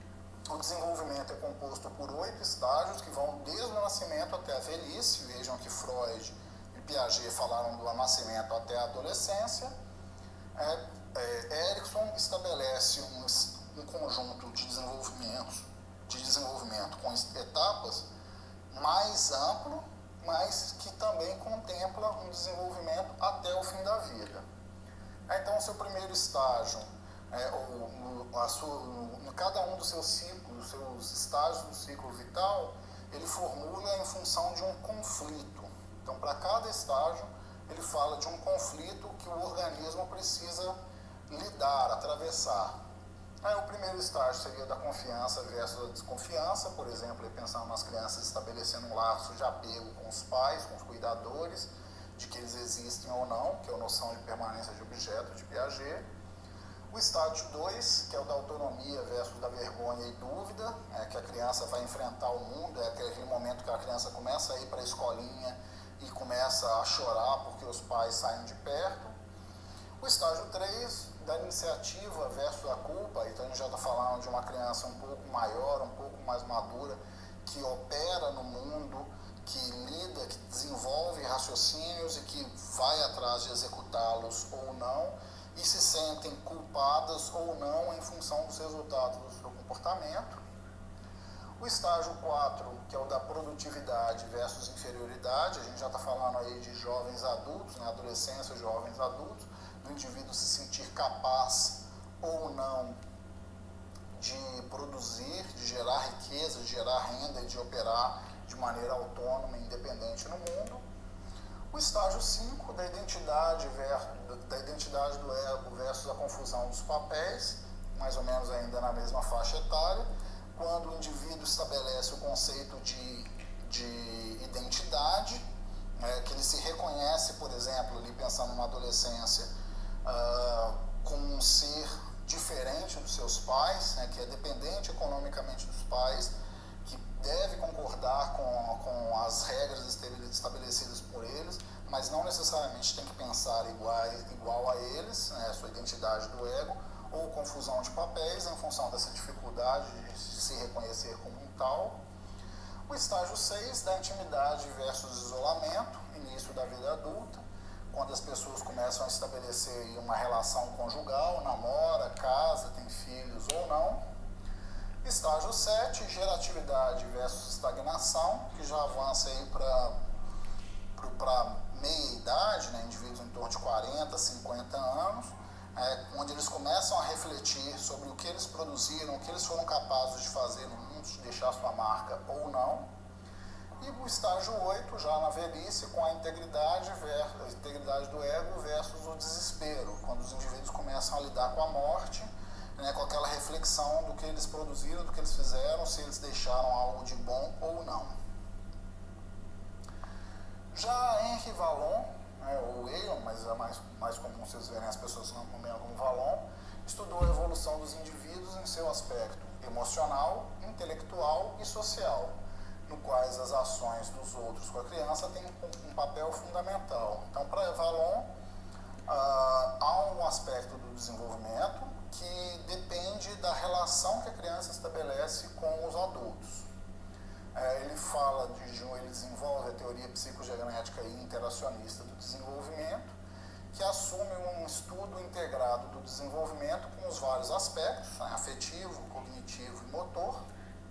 o desenvolvimento é composto por oito estágios que vão desde o nascimento até a velhice. Vejam que Freud e Piaget falaram do nascimento até a adolescência. É, é, Erikson estabelece um, um conjunto de desenvolvimentos, de desenvolvimento com etapas mais amplo, mas que também contempla um desenvolvimento até o fim da vida. Então, o seu primeiro estágio, é, ou, no, a sua, no, no cada um dos seus ciclos, dos seus estágios do ciclo vital, ele formula em função de um conflito. Então, para cada estágio, ele fala de um conflito que o organismo precisa lidar, atravessar. Aí, o primeiro estágio seria da confiança versus a desconfiança, por exemplo, ele pensando nas crianças estabelecendo um laço de apego com os pais, com os cuidadores, de que eles existem ou não, que é a noção de permanência de objeto de Piaget. O estágio dois, que é o da autonomia versus da vergonha e dúvida, é que a criança vai enfrentar o mundo, é aquele momento que a criança começa a ir para a escolinha e começa a chorar porque os pais saem de perto. O estágio três, da iniciativa versus a culpa, então a gente já está falando de uma criança um pouco maior, um pouco mais madura, que opera no mundo, que lida, que desenvolve raciocínios e que vai atrás de executá-los ou não, e se sentem culpadas ou não em função dos resultados do seu comportamento. O estágio quatro, que é o da produtividade versus inferioridade, a gente já está falando aí de jovens adultos, né, adolescência, jovens adultos, do indivíduo se sentir capaz ou não de produzir, de gerar riqueza, de gerar renda e de operar de maneira autônoma e independente no mundo. O estágio cinco, da identidade, da identidade do ego versus a confusão dos papéis, mais ou menos ainda na mesma faixa etária, quando o indivíduo estabelece o conceito de, de identidade, né, que ele se reconhece, por exemplo, ali pensando numa adolescência, uh, como um ser diferente dos seus pais, né, que é dependente economicamente dos pais, que deve concordar com, com as regras estabelecidas por eles, mas não necessariamente tem que pensar igual, igual a eles, né, sua identidade do ego, ou confusão de papéis em função dessa dificuldade de se reconhecer como um tal. O estágio seis, da intimidade versus isolamento, início da vida adulta, quando as pessoas começam a estabelecer uma relação conjugal, namora, casa, tem filhos ou não. Estágio sete, geratividade versus estagnação, que já avança aí para para meia idade, né, indivíduos em torno de quarenta, cinquenta anos, é, onde eles começam a refletir sobre o que eles produziram, o que eles foram capazes de fazer no mundo, de deixar sua marca ou não. E o estágio oito, já na velhice, com a integridade, versus, a integridade do ego versus o desespero, quando os indivíduos começam a lidar com a morte, né, com aquela reflexão do que eles produziram, do que eles fizeram, se eles deixaram algo de bom ou não. Já Henri Vallon, né, ou Eion, mas é mais, mais comum vocês verem as pessoas nomeando como Vallon, estudou a evolução dos indivíduos em seu aspecto emocional, intelectual e social, no quais as ações dos outros com a criança têm um, um papel fundamental. Então, para Vallon, ah, há um aspecto do desenvolvimento que depende da relação que a criança estabelece com os adultos. É, ele fala de, ele desenvolve a teoria psicogenética e interacionista do desenvolvimento, que assume um estudo integrado do desenvolvimento com os vários aspectos, né, afetivo, cognitivo e motor.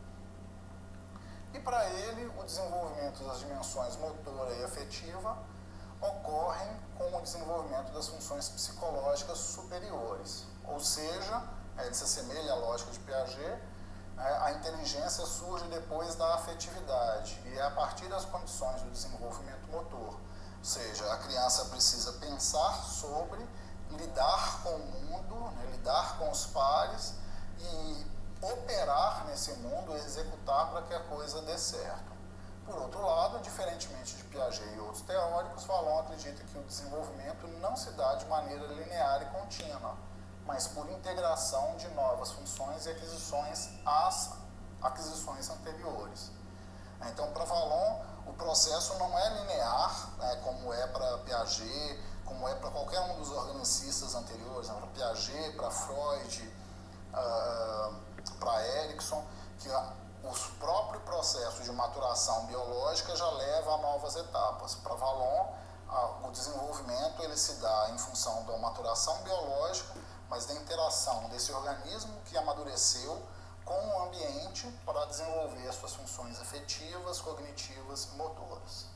E para ele, o desenvolvimento das dimensões motora e afetiva ocorrem com o desenvolvimento das funções psicológicas superiores, ou seja, ele se assemelha à lógica de Piaget. A inteligência surge depois da afetividade e é a partir das condições do desenvolvimento motor. Ou seja, a criança precisa pensar sobre, lidar com o mundo, né, lidar com os pares e operar nesse mundo, executar para que a coisa dê certo. Por outro lado, diferentemente de Piaget e outros teóricos, Vallon acredita que o desenvolvimento não se dá de maneira linear e contínua, mas por integração de novas funções e aquisições às aquisições anteriores. Então, para Vallon, o processo não é linear, né, como é para Piaget, como é para qualquer um dos organicistas anteriores, né, para Piaget, para Freud, uh, para Erikson, que o próprio processo de maturação biológica já leva a novas etapas. Para Vallon, uh, o desenvolvimento ele se dá em função da maturação biológica, mas da interação desse organismo que amadureceu com o ambiente para desenvolver as suas funções afetivas, cognitivas e motoras.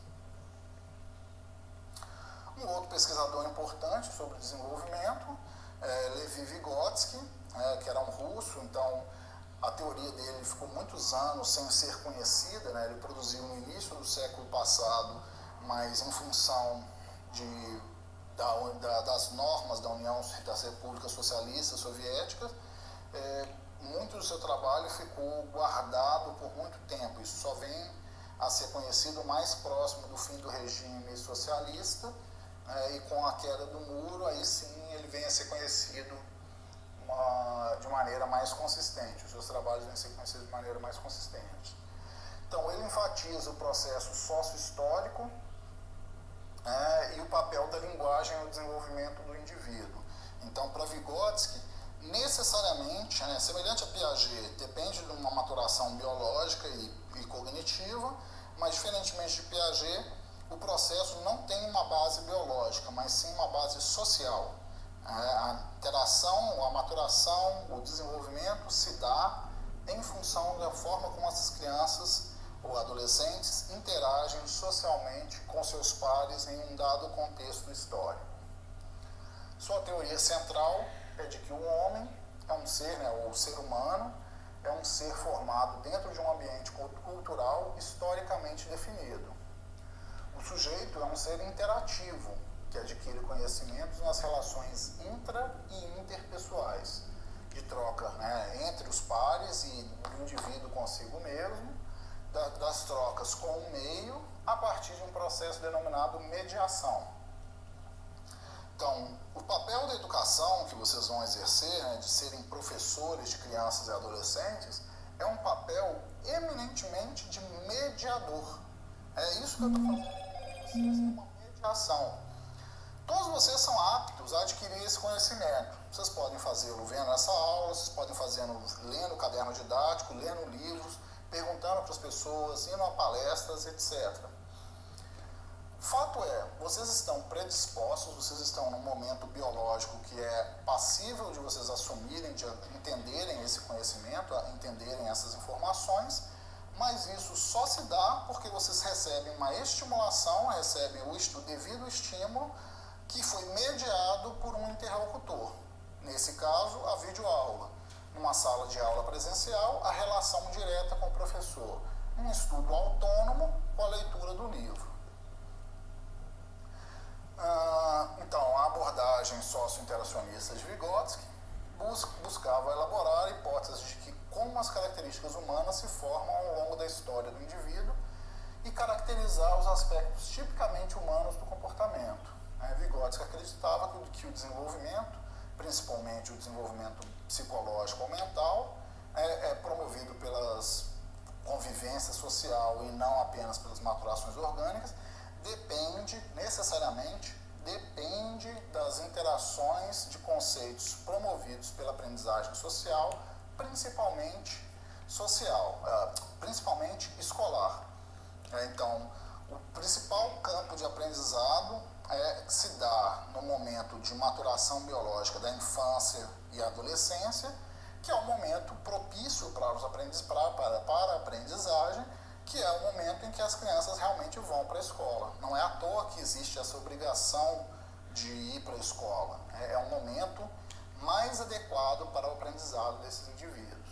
Um outro pesquisador importante sobre desenvolvimento é Levi Vygotsky, é, que era um russo, então a teoria dele ficou muitos anos sem ser conhecida, né? Ele produziu no início do século passado, mas em função de Da, da, das normas da União das Repúblicas Socialistas Soviéticas, é, muito do seu trabalho ficou guardado por muito tempo. Isso só vem a ser conhecido mais próximo do fim do regime socialista, é, e com a queda do muro, aí sim ele vem a ser conhecido uma, de maneira mais consistente. Os seus trabalhos vêm a ser conhecidos de maneira mais consistente. Então, ele enfatiza o processo sócio-histórico, É, e o papel da linguagem no desenvolvimento do indivíduo. Então, para Vygotsky, necessariamente, né, semelhante a Piaget, depende de uma maturação biológica e, e cognitiva, mas diferentemente de Piaget, o processo não tem uma base biológica, mas sim uma base social. É, a interação, a maturação, o desenvolvimento se dá em função da forma como essas crianças ou adolescentes interagem socialmente com seus pares em um dado contexto histórico. Sua teoria central é de que o homem é um ser, né, o ser humano é um ser formado dentro de um ambiente cultural historicamente definido. O sujeito é um ser interativo, que adquire conhecimentos nas relações intra- e interpessoais, de troca, né, entre os pares e do indivíduo consigo mesmo, da, das trocas com o meio, a partir de um processo denominado mediação. Então, o papel da educação que vocês vão exercer, né, de serem professores de crianças e adolescentes, é um papel eminentemente de mediador. É isso que eu estou falando com vocês, é uma mediação. Todos vocês são aptos a adquirir esse conhecimento. Vocês podem fazê-lo vendo essa aula, vocês podem fazê-lo lendo o caderno didático, lendo livros, perguntando para as pessoas, indo a palestras, etcétera. Fato é, vocês estão predispostos, vocês estão num momento biológico que é passível de vocês assumirem, de entenderem esse conhecimento, entenderem essas informações, mas isso só se dá porque vocês recebem uma estimulação, recebem o, o devido estímulo que foi mediado por um interlocutor. Nesse caso, a videoaula. Numa sala de aula presencial, a relação direta com o professor. Um estudo autônomo com a leitura do livro. Ah, então, a abordagem socio-interacionista de Vygotsky bus buscava elaborar hipóteses de que como as características humanas se formam ao longo da história do indivíduo e caracterizar os aspectos tipicamente humanos do comportamento. É, Vygotsky acreditava que, que o desenvolvimento, principalmente o desenvolvimento psicológico ou mental, é, é promovido pelas convivência social e não apenas pelas maturações orgânicas, depende, necessariamente, depende das interações de conceitos promovidos pela aprendizagem social, principalmente social, uh, principalmente escolar. É, então, o principal campo de aprendizado é que se dá no momento de maturação biológica da infância e adolescência, que é o momento propício para, os aprendiz, para, para, para a aprendizagem, que é o momento em que as crianças realmente vão para a escola. Não é à toa que existe essa obrigação de ir para a escola. É, é um momento mais adequado para o aprendizado desses indivíduos.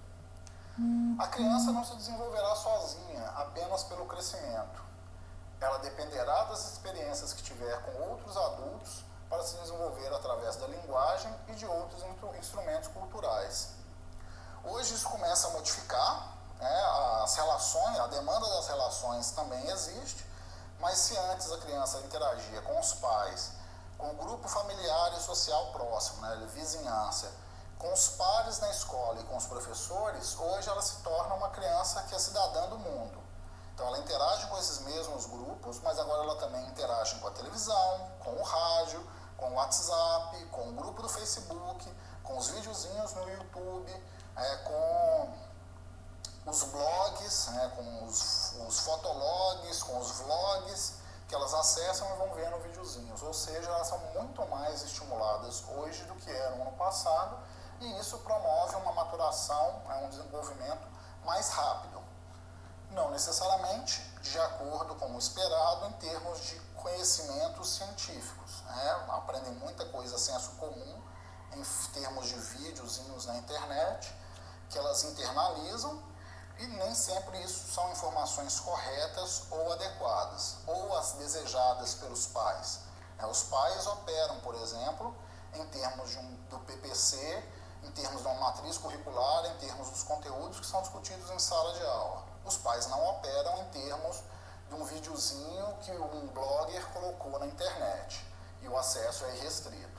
A criança não se desenvolverá sozinha, apenas pelo crescimento. Ela dependerá das experiências que tiver com outros adultos para se desenvolver através da linguagem e de outros instrumentos culturais. Hoje isso começa a modificar, né, as relações, a demanda das relações também existe, mas se antes a criança interagia com os pais, com o grupo familiar e social próximo, né, vizinhança, com os pares na escola e com os professores, hoje ela se torna uma criança que é cidadã do mundo. Então ela interage com esses mesmos grupos, mas agora ela também interage com a televisão, com o rádio, com o WhatsApp, com o grupo do Facebook, com os videozinhos no YouTube, é, com os blogs, né, com os, os fotologs, com os vlogs, que elas acessam e vão vendo videozinhos. Ou seja, elas são muito mais estimuladas hoje do que eram no passado, e isso promove uma maturação, é, um desenvolvimento mais rápido. Não necessariamente de acordo com o esperado em termos de conhecimentos científicos. Né? Aprendem muita coisa senso comum em termos de videozinhos na internet, que elas internalizam, e nem sempre isso são informações corretas ou adequadas, ou as desejadas pelos pais. Os pais operam, por exemplo, em termos de um, do P P C, em termos de uma matriz curricular, em termos dos conteúdos que são discutidos em sala de aula. Os pais não operam em termos de um videozinho que um blogger colocou na internet, e o acesso é irrestrito.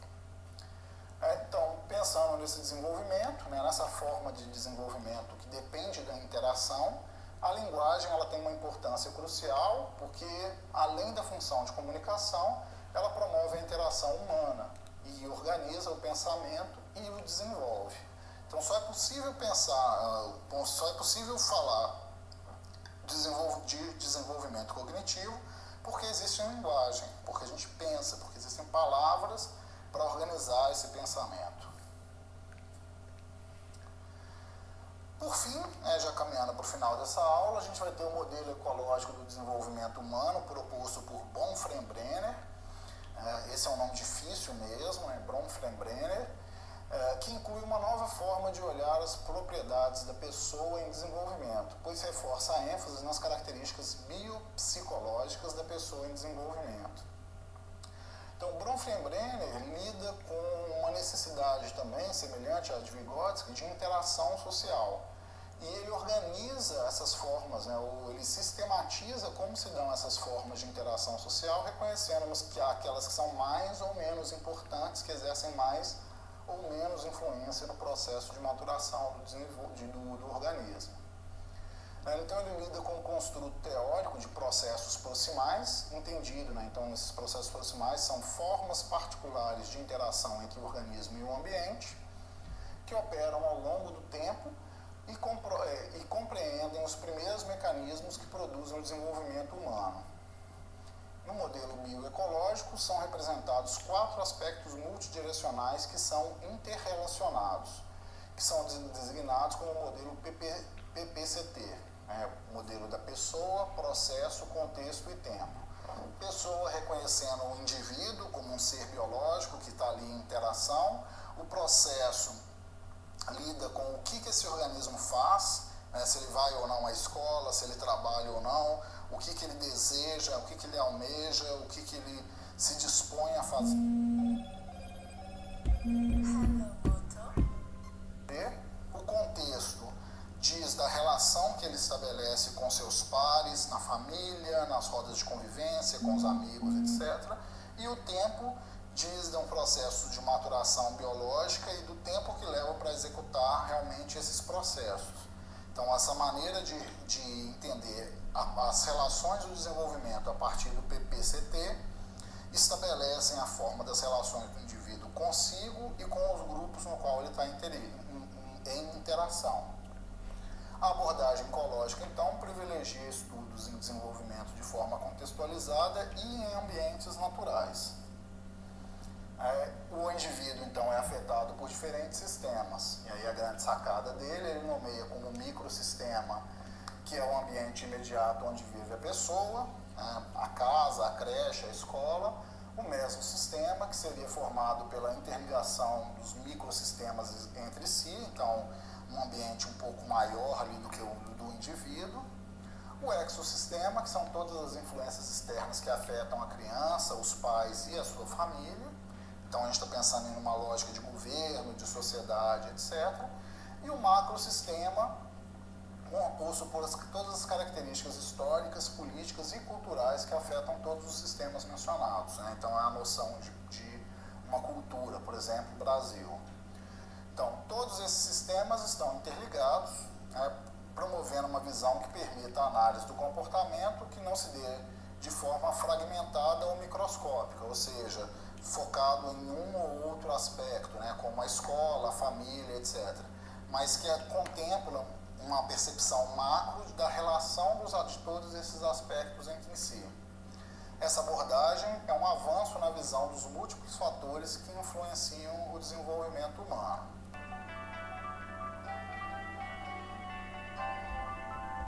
É, então, pensando nesse desenvolvimento, né, nessa forma de desenvolvimento que depende da interação, a linguagem ela tem uma importância crucial, porque além da função de comunicação, ela promove a interação humana e organiza o pensamento e o desenvolve. Então, só é possível pensar, só é possível falar de desenvolvimento cognitivo porque existe uma linguagem, porque a gente pensa, porque existem palavras para organizar esse pensamento. Por fim, né, já caminhando para o final dessa aula, a gente vai ter o modelo ecológico do desenvolvimento humano proposto por Bronfenbrenner. É, esse é um nome difícil mesmo, é Bronfenbrenner, é, que inclui uma as propriedades da pessoa em desenvolvimento, pois reforça a ênfase nas características biopsicológicas da pessoa em desenvolvimento. Então, Bronfenbrenner lida com uma necessidade também, semelhante à de Vygotsky, de interação social. E ele organiza essas formas, né, ou ele sistematiza como se dão essas formas de interação social, reconhecendo que há aquelas que são mais ou menos importantes, que exercem mais ou menos influência no processo de maturação do, de, do, do organismo. Então, ele lida com o construto teórico de processos proximais, entendido, né? Então, esses processos proximais são formas particulares de interação entre o organismo e o ambiente, que operam ao longo do tempo e, compro, é, e compreendem os primeiros mecanismos que produzem o desenvolvimento humano. No modelo bioecológico, são representados quatro aspectos multidirecionais que são interrelacionados, que são designados como o modelo P P C T, né? O modelo da pessoa, processo, contexto e tempo. Pessoa reconhecendo o indivíduo como um ser biológico que está ali em interação, o processo lida com o que, que esse organismo faz, né? Se ele vai ou não à escola, se ele trabalha ou não, o que, que ele deseja, o que, que ele almeja, o que, que ele se dispõe a fazer. O contexto diz da relação que ele estabelece com seus pares, na família, nas rodas de convivência, com os amigos, etcétera. E o tempo diz de um processo de maturação biológica e do tempo que leva para executar realmente esses processos. Então, essa maneira de, de entender a, as relações do desenvolvimento a partir do P P C T estabelecem a forma das relações do indivíduo consigo e com os grupos no qual ele está em, em, em interação. A abordagem ecológica, então, privilegia estudos em desenvolvimento de forma contextualizada e em ambientes naturais. É, o indivíduo, então, é afetado por diferentes sistemas. E aí a grande sacada dele, ele nomeia como microsistema, que é o ambiente imediato onde vive a pessoa, né, a casa, a creche, a escola. O mesosistema, que seria formado pela interligação dos microsistemas entre si, então, um ambiente um pouco maior ali do que o do indivíduo. O exossistema, que são todas as influências externas que afetam a criança, os pais e a sua família. Então, a gente está pensando em uma lógica de governo, de sociedade, etcétera. E o macrosistema, composto por as, todas as características históricas, políticas e culturais que afetam todos os sistemas mencionados, né? Então, é a noção de, de uma cultura, por exemplo, Brasil. Então, todos esses sistemas estão interligados, né, promovendo uma visão que permita a análise do comportamento que não se dê de forma fragmentada ou microscópica, ou seja, focado em um ou outro aspecto, né, como a escola, a família, etcétera, mas que contempla uma percepção macro da relação dos, de todos esses aspectos entre si. Essa abordagem é um avanço na visão dos múltiplos fatores que influenciam o desenvolvimento humano.